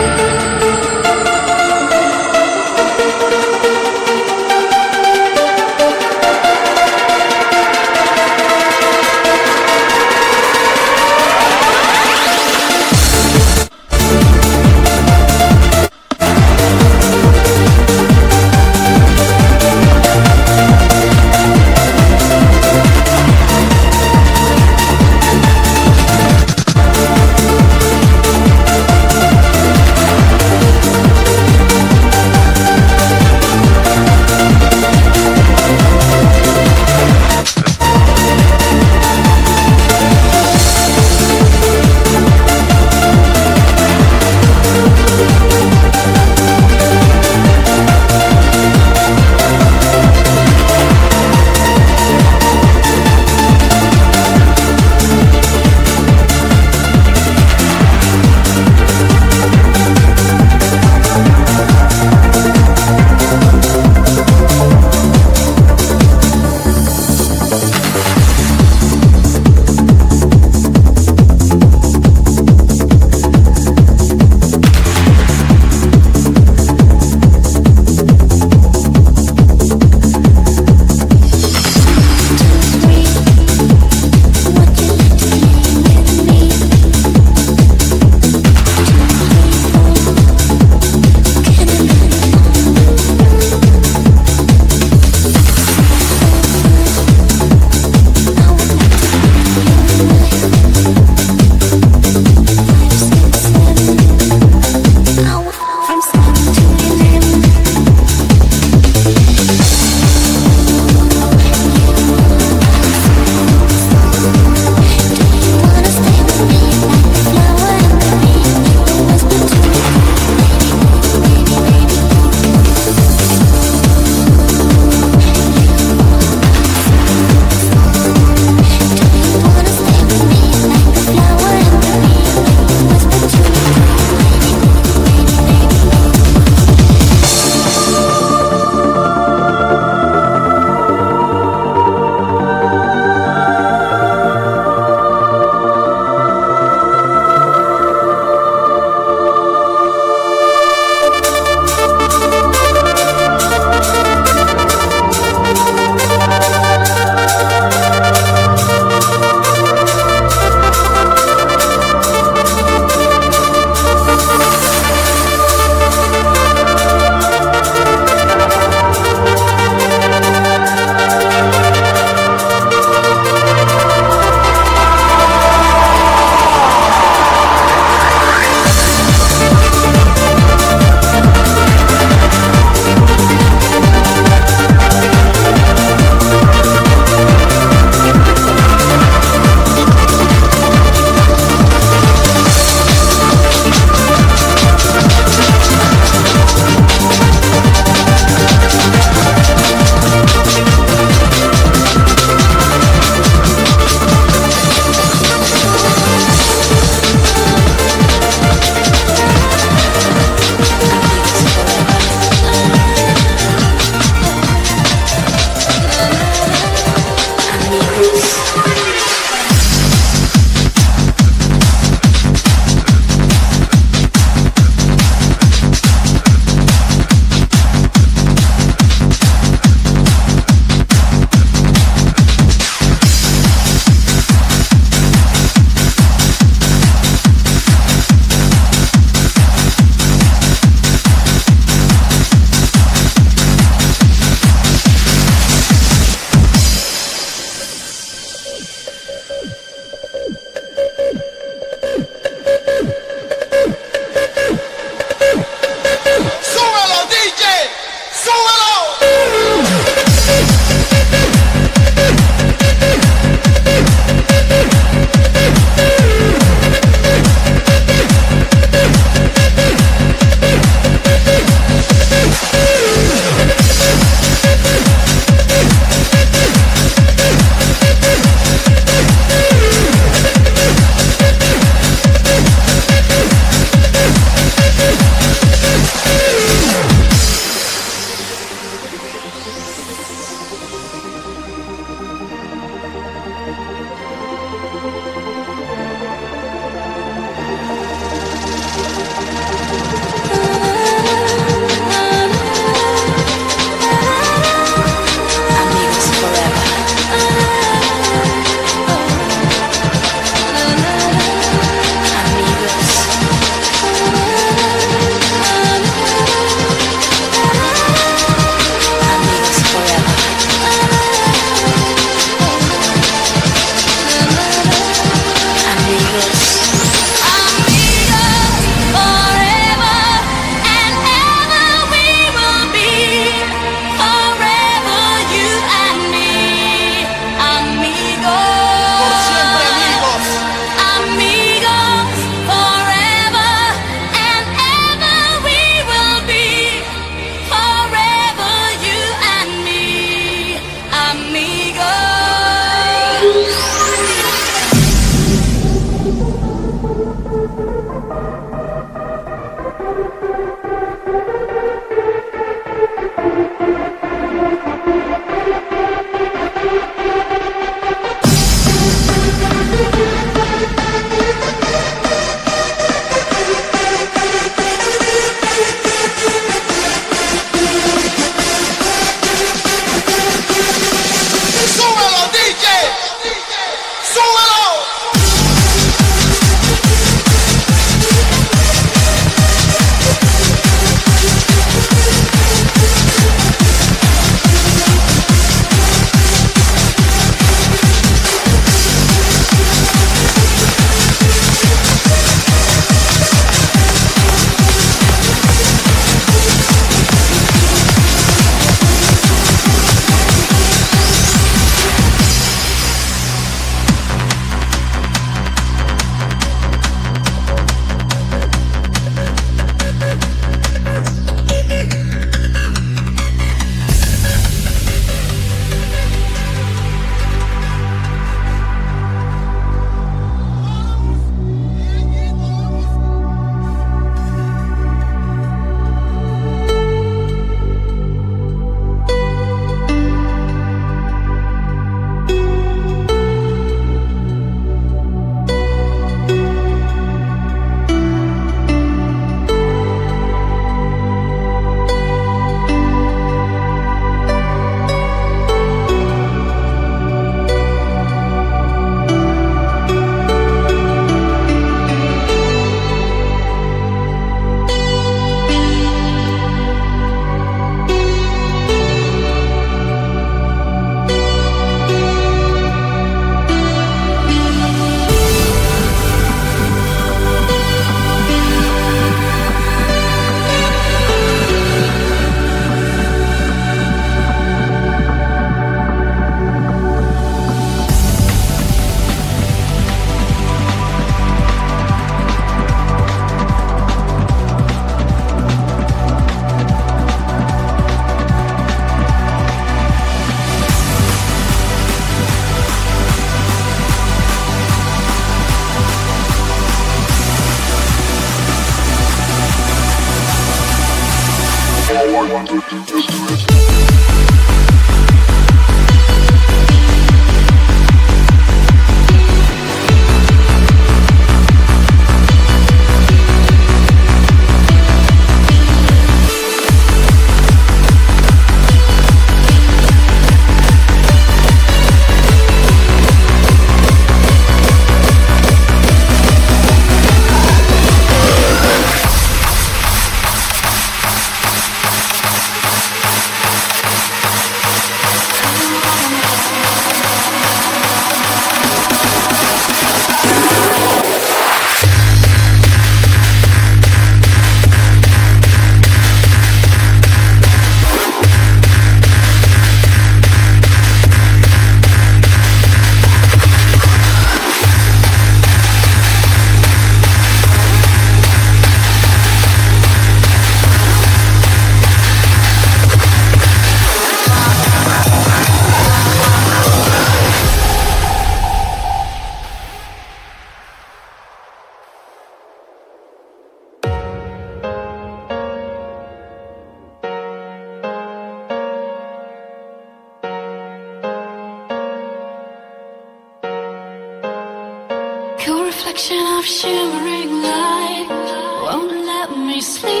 reflection of shimmering light won't let me sleep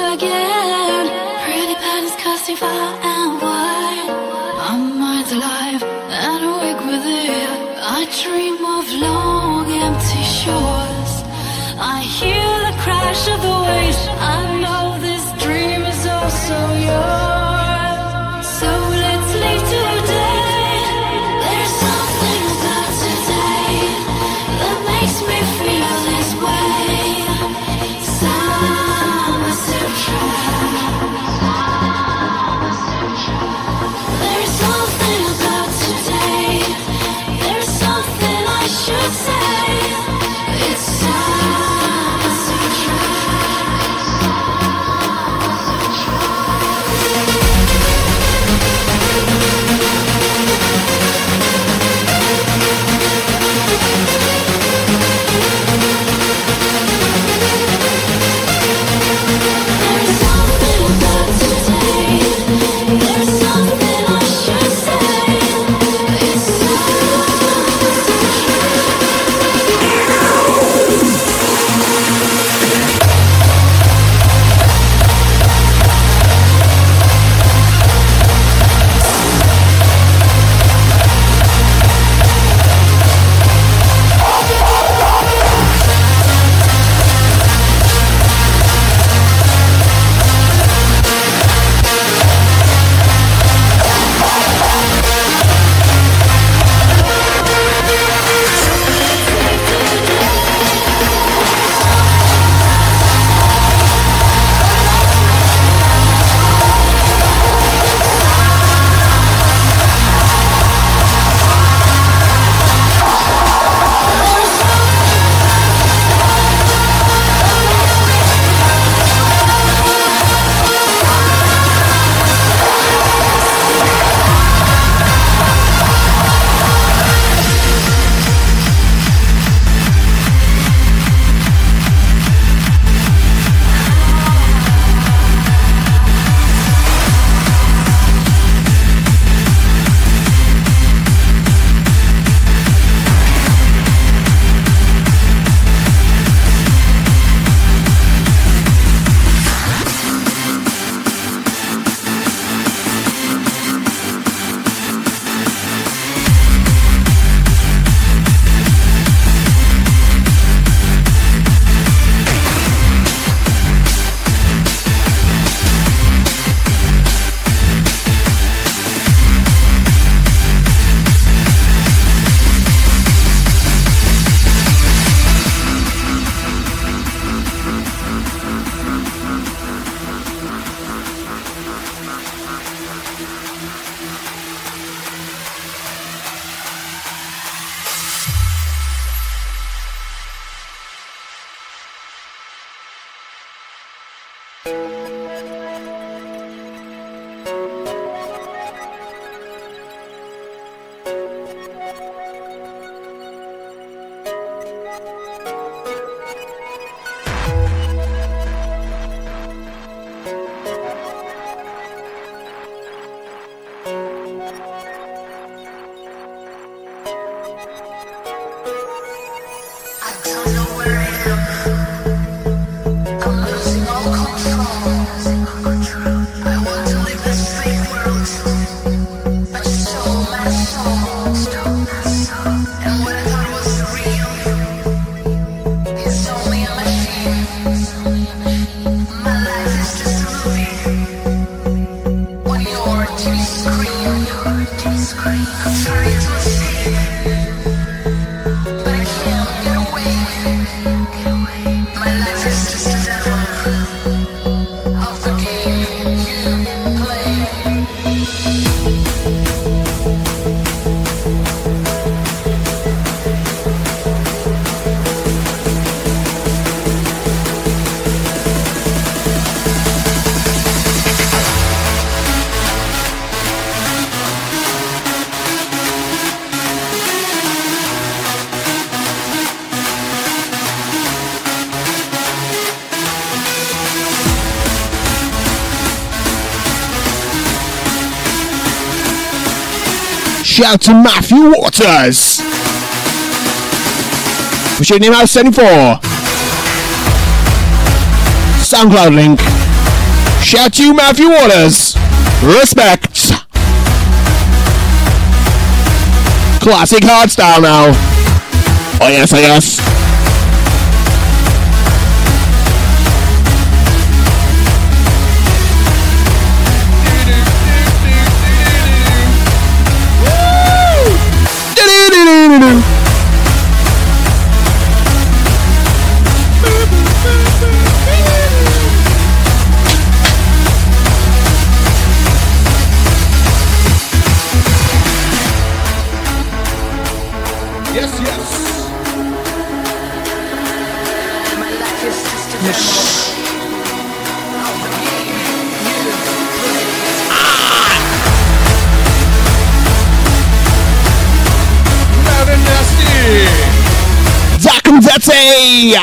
again. Pretty patterns casting far and wide. My mind's alive and awake with it. I dream of long empty shores. I hear the crash of the waves. I know this dream is also yours. So let's leave today. There's something about today that makes me feel this way. Sama Sutra. There's something about today. There's something I should say. It's Sama Sutra. Shout to Matthew Waters. What's your name out 74? SoundCloud link. Shout to Matthew Waters. Respect. Classic hardstyle now. Oh yes, oh yes. Dirty!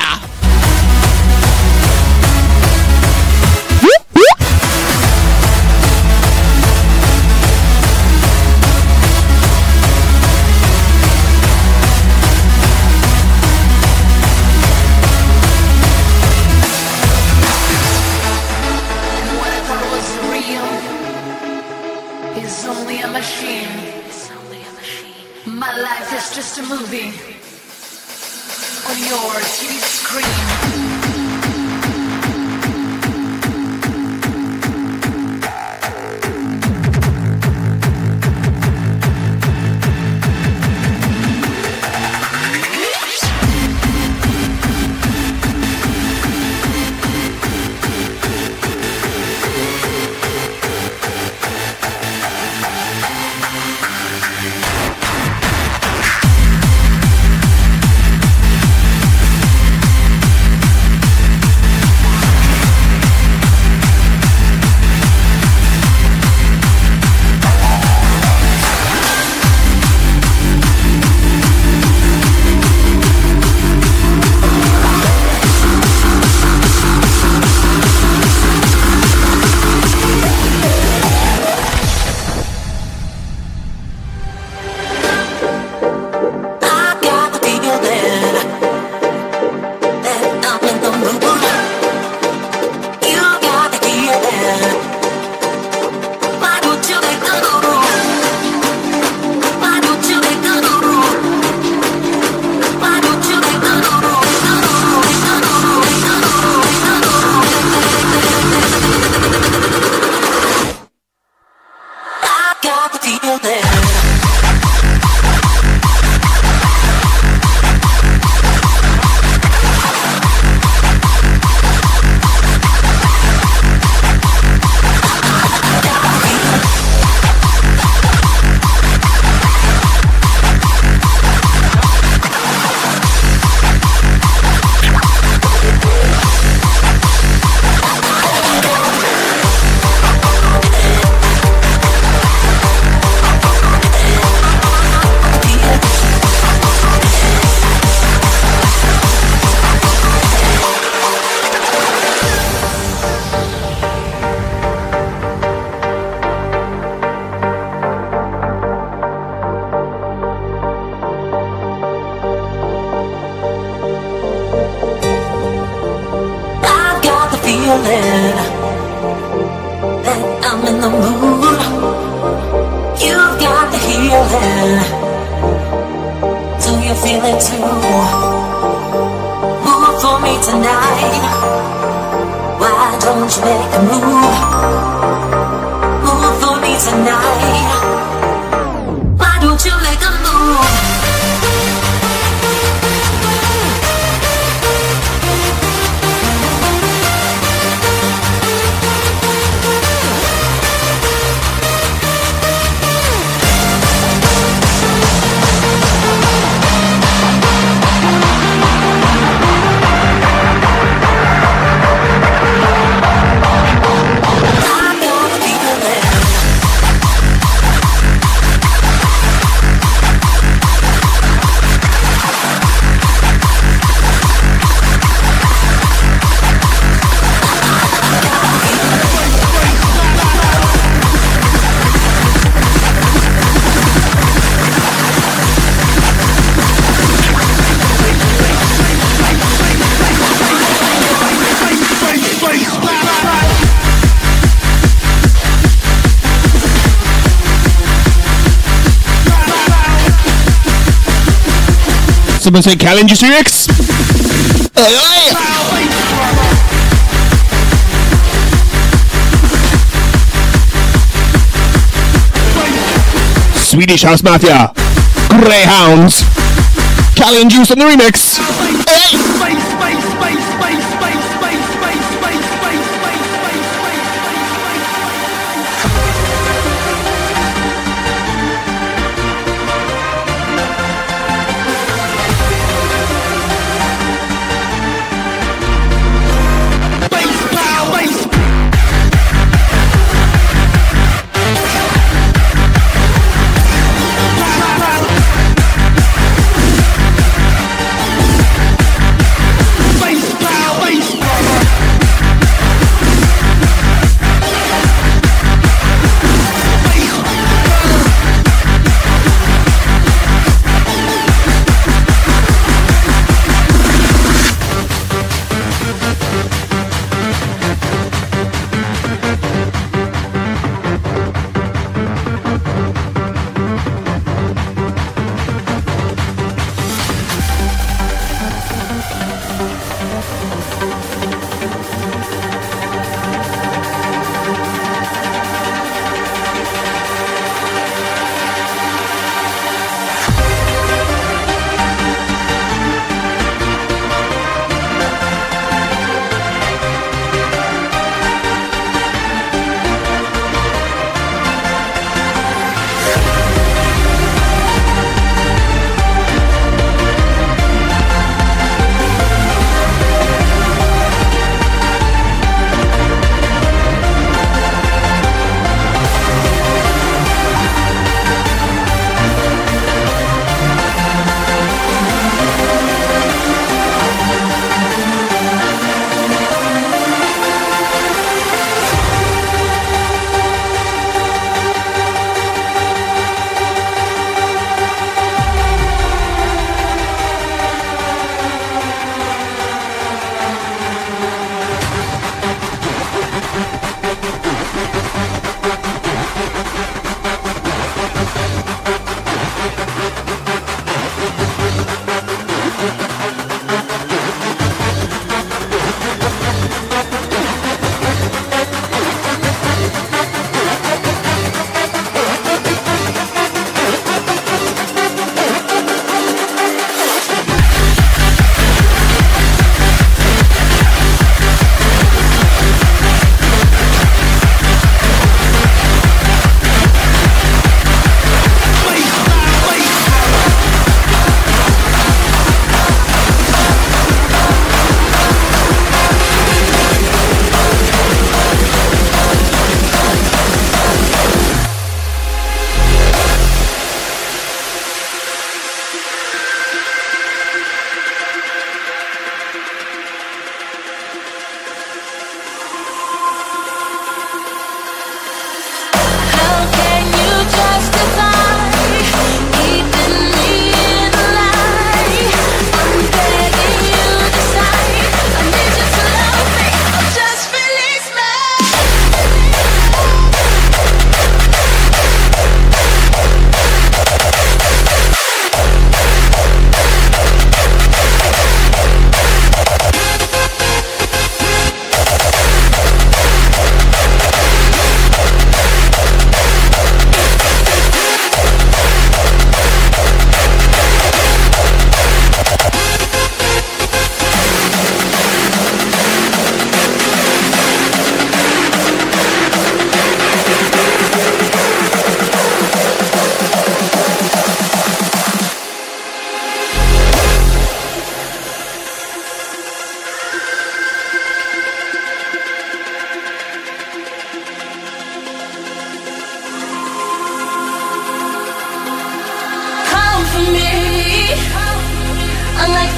feeling that I'm in the mood. You've got the healing. Do you feel it too? Move for me tonight. Why don't you make a move? Move for me tonight. Why don't you make a move? Someone say Callan Juicy Ricks. Swedish House Mafia, Greyhounds, Callan Juice on the remix.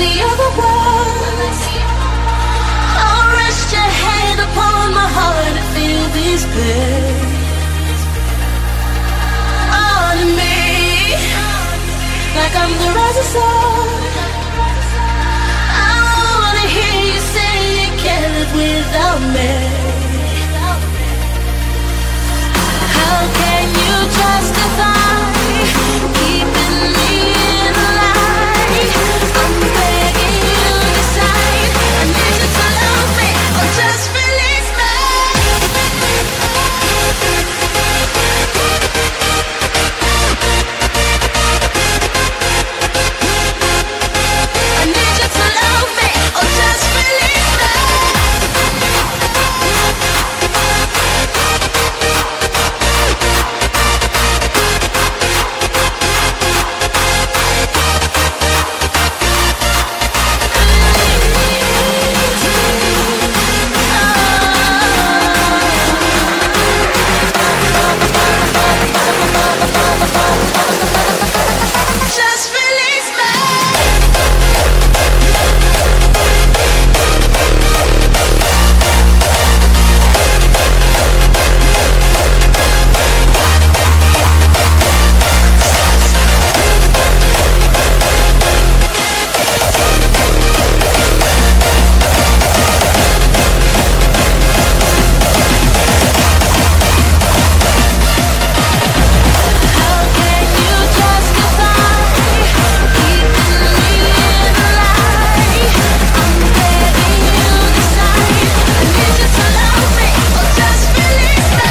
the other world. I'll rest your head upon my heart and feel this pain on me, like I'm the rising sun. I wanna hear you say you can't live without me. How can you justify keeping me in the light? I'm begging you to decide. I need you to love me or just release me. I need you to love me or just release me. Just release me. How can you justify keeping me in the light? I'm begging you to decide. I need you to love me or just release me.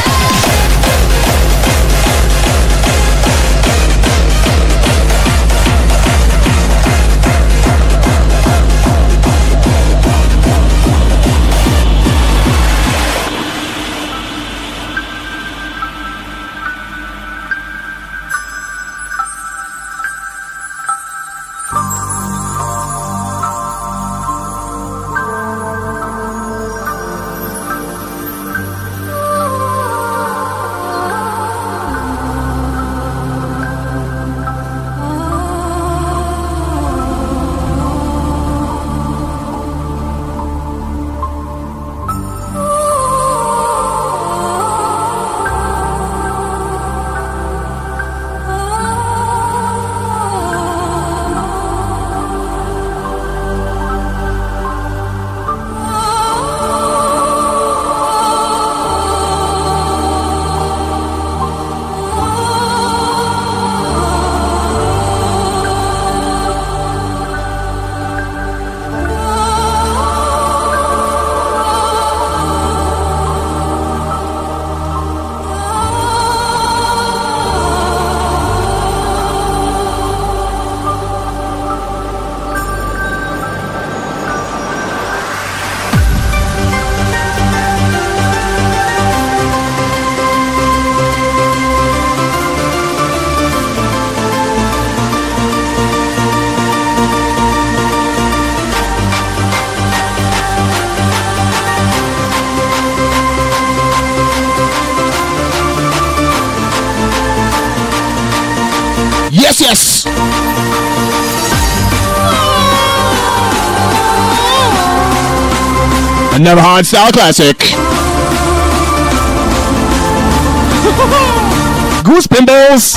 Yes, yes. Another hardstyle classic. Goose Pimples.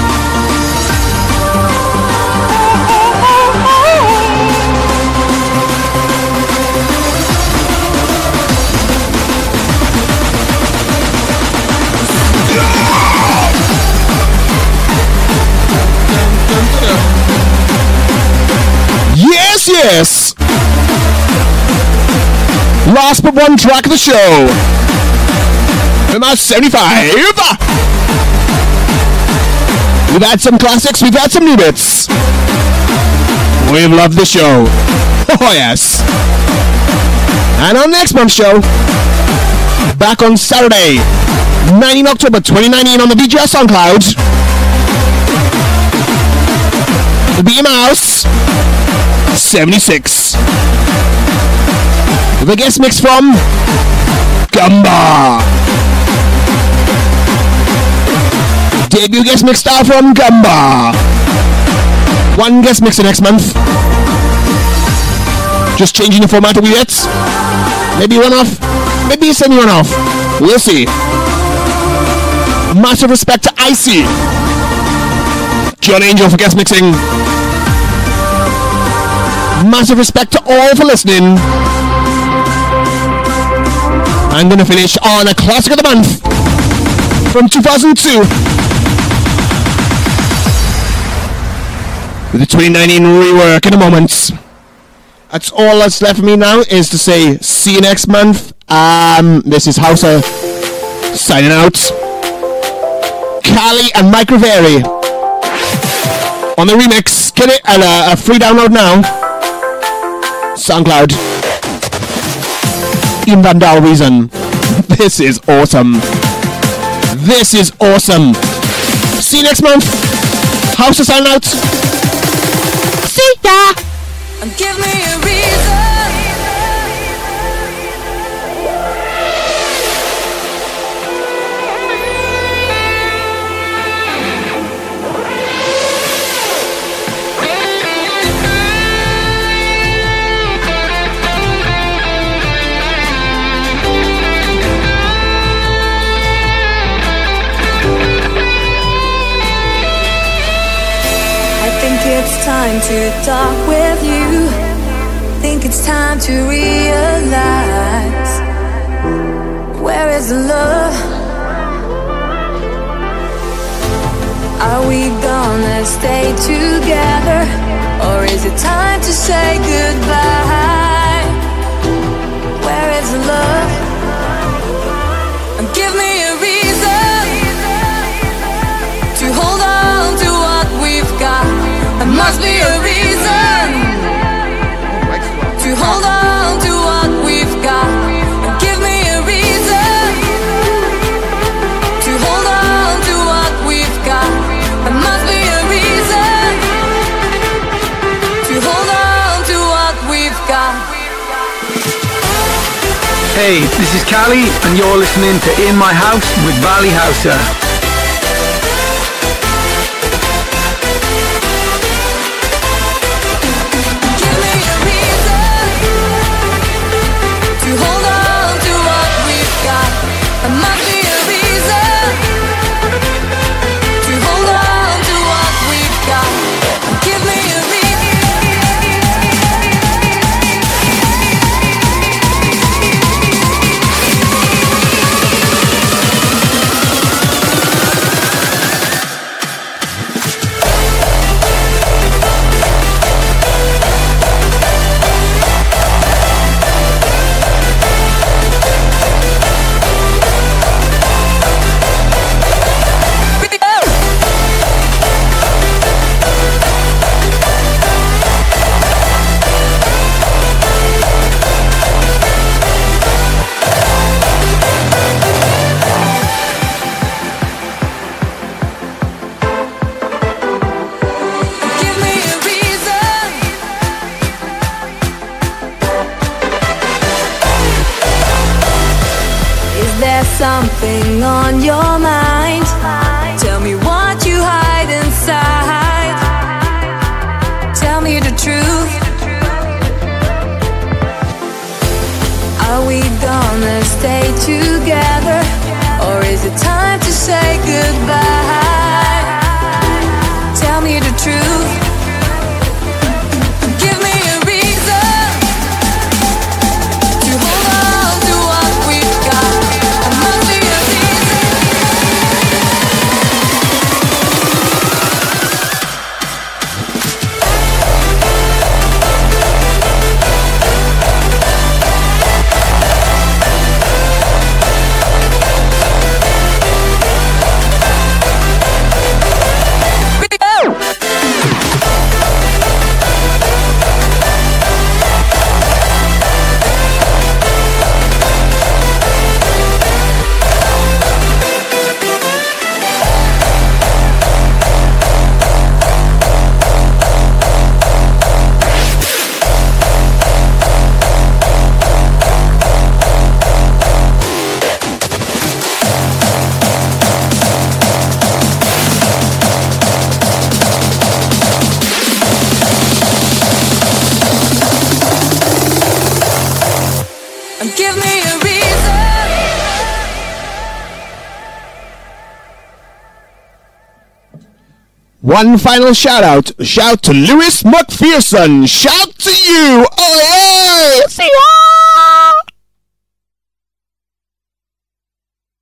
Yes, yes. Last but one track of the show. About 75. We've had some classics, we've had some new bits. We've loved the show. Oh yes. And on next month's show, back on Saturday, 19 October 2019 on the VGR SoundCloud. The BM House 76. With a guest mix from Gamba. Debut guest mix star from Gamba. One guest mixer next month. Just changing the format a wee bit. Maybe one off. Maybe send one off. We'll see. Massive respect to Icy. John Angel for guest mixing. Massive respect to all for listening. I'm gonna finish on a classic of the month from 2002 with the 2019 rework in a moment. That's all that's left for me now is to say see you next month. This is Hauser signing out. Cali and Mike Riveri on the remix. Get it at a free download now. SoundCloud. Ian Van Dahl Reason. This is awesome. This is awesome. See you next month. Hauser signing out. See ya. Give me a reason. It's time to talk with you. Think it's time to realize, where is the love? Are we gonna stay together, or is it time to say goodbye? Where is the love? Give me a reason to hold on to what we've got. There must be a reason to hold on to what we've got. Give me a reason to hold on to what we've got. There must be a reason to hold on to what we've got. Hey, this is Cali, and you're listening to In My House with Valley Hauser. Something on your mind. Tell me what you hide inside. Tell me the truth. Are we gonna stay together, or is it time to say goodbye? Tell me the truth. Give me a reason to hold on to what we've got. One final shout out. Shout to Lewis McPherson. Shout to you. Oi, oi. See ya.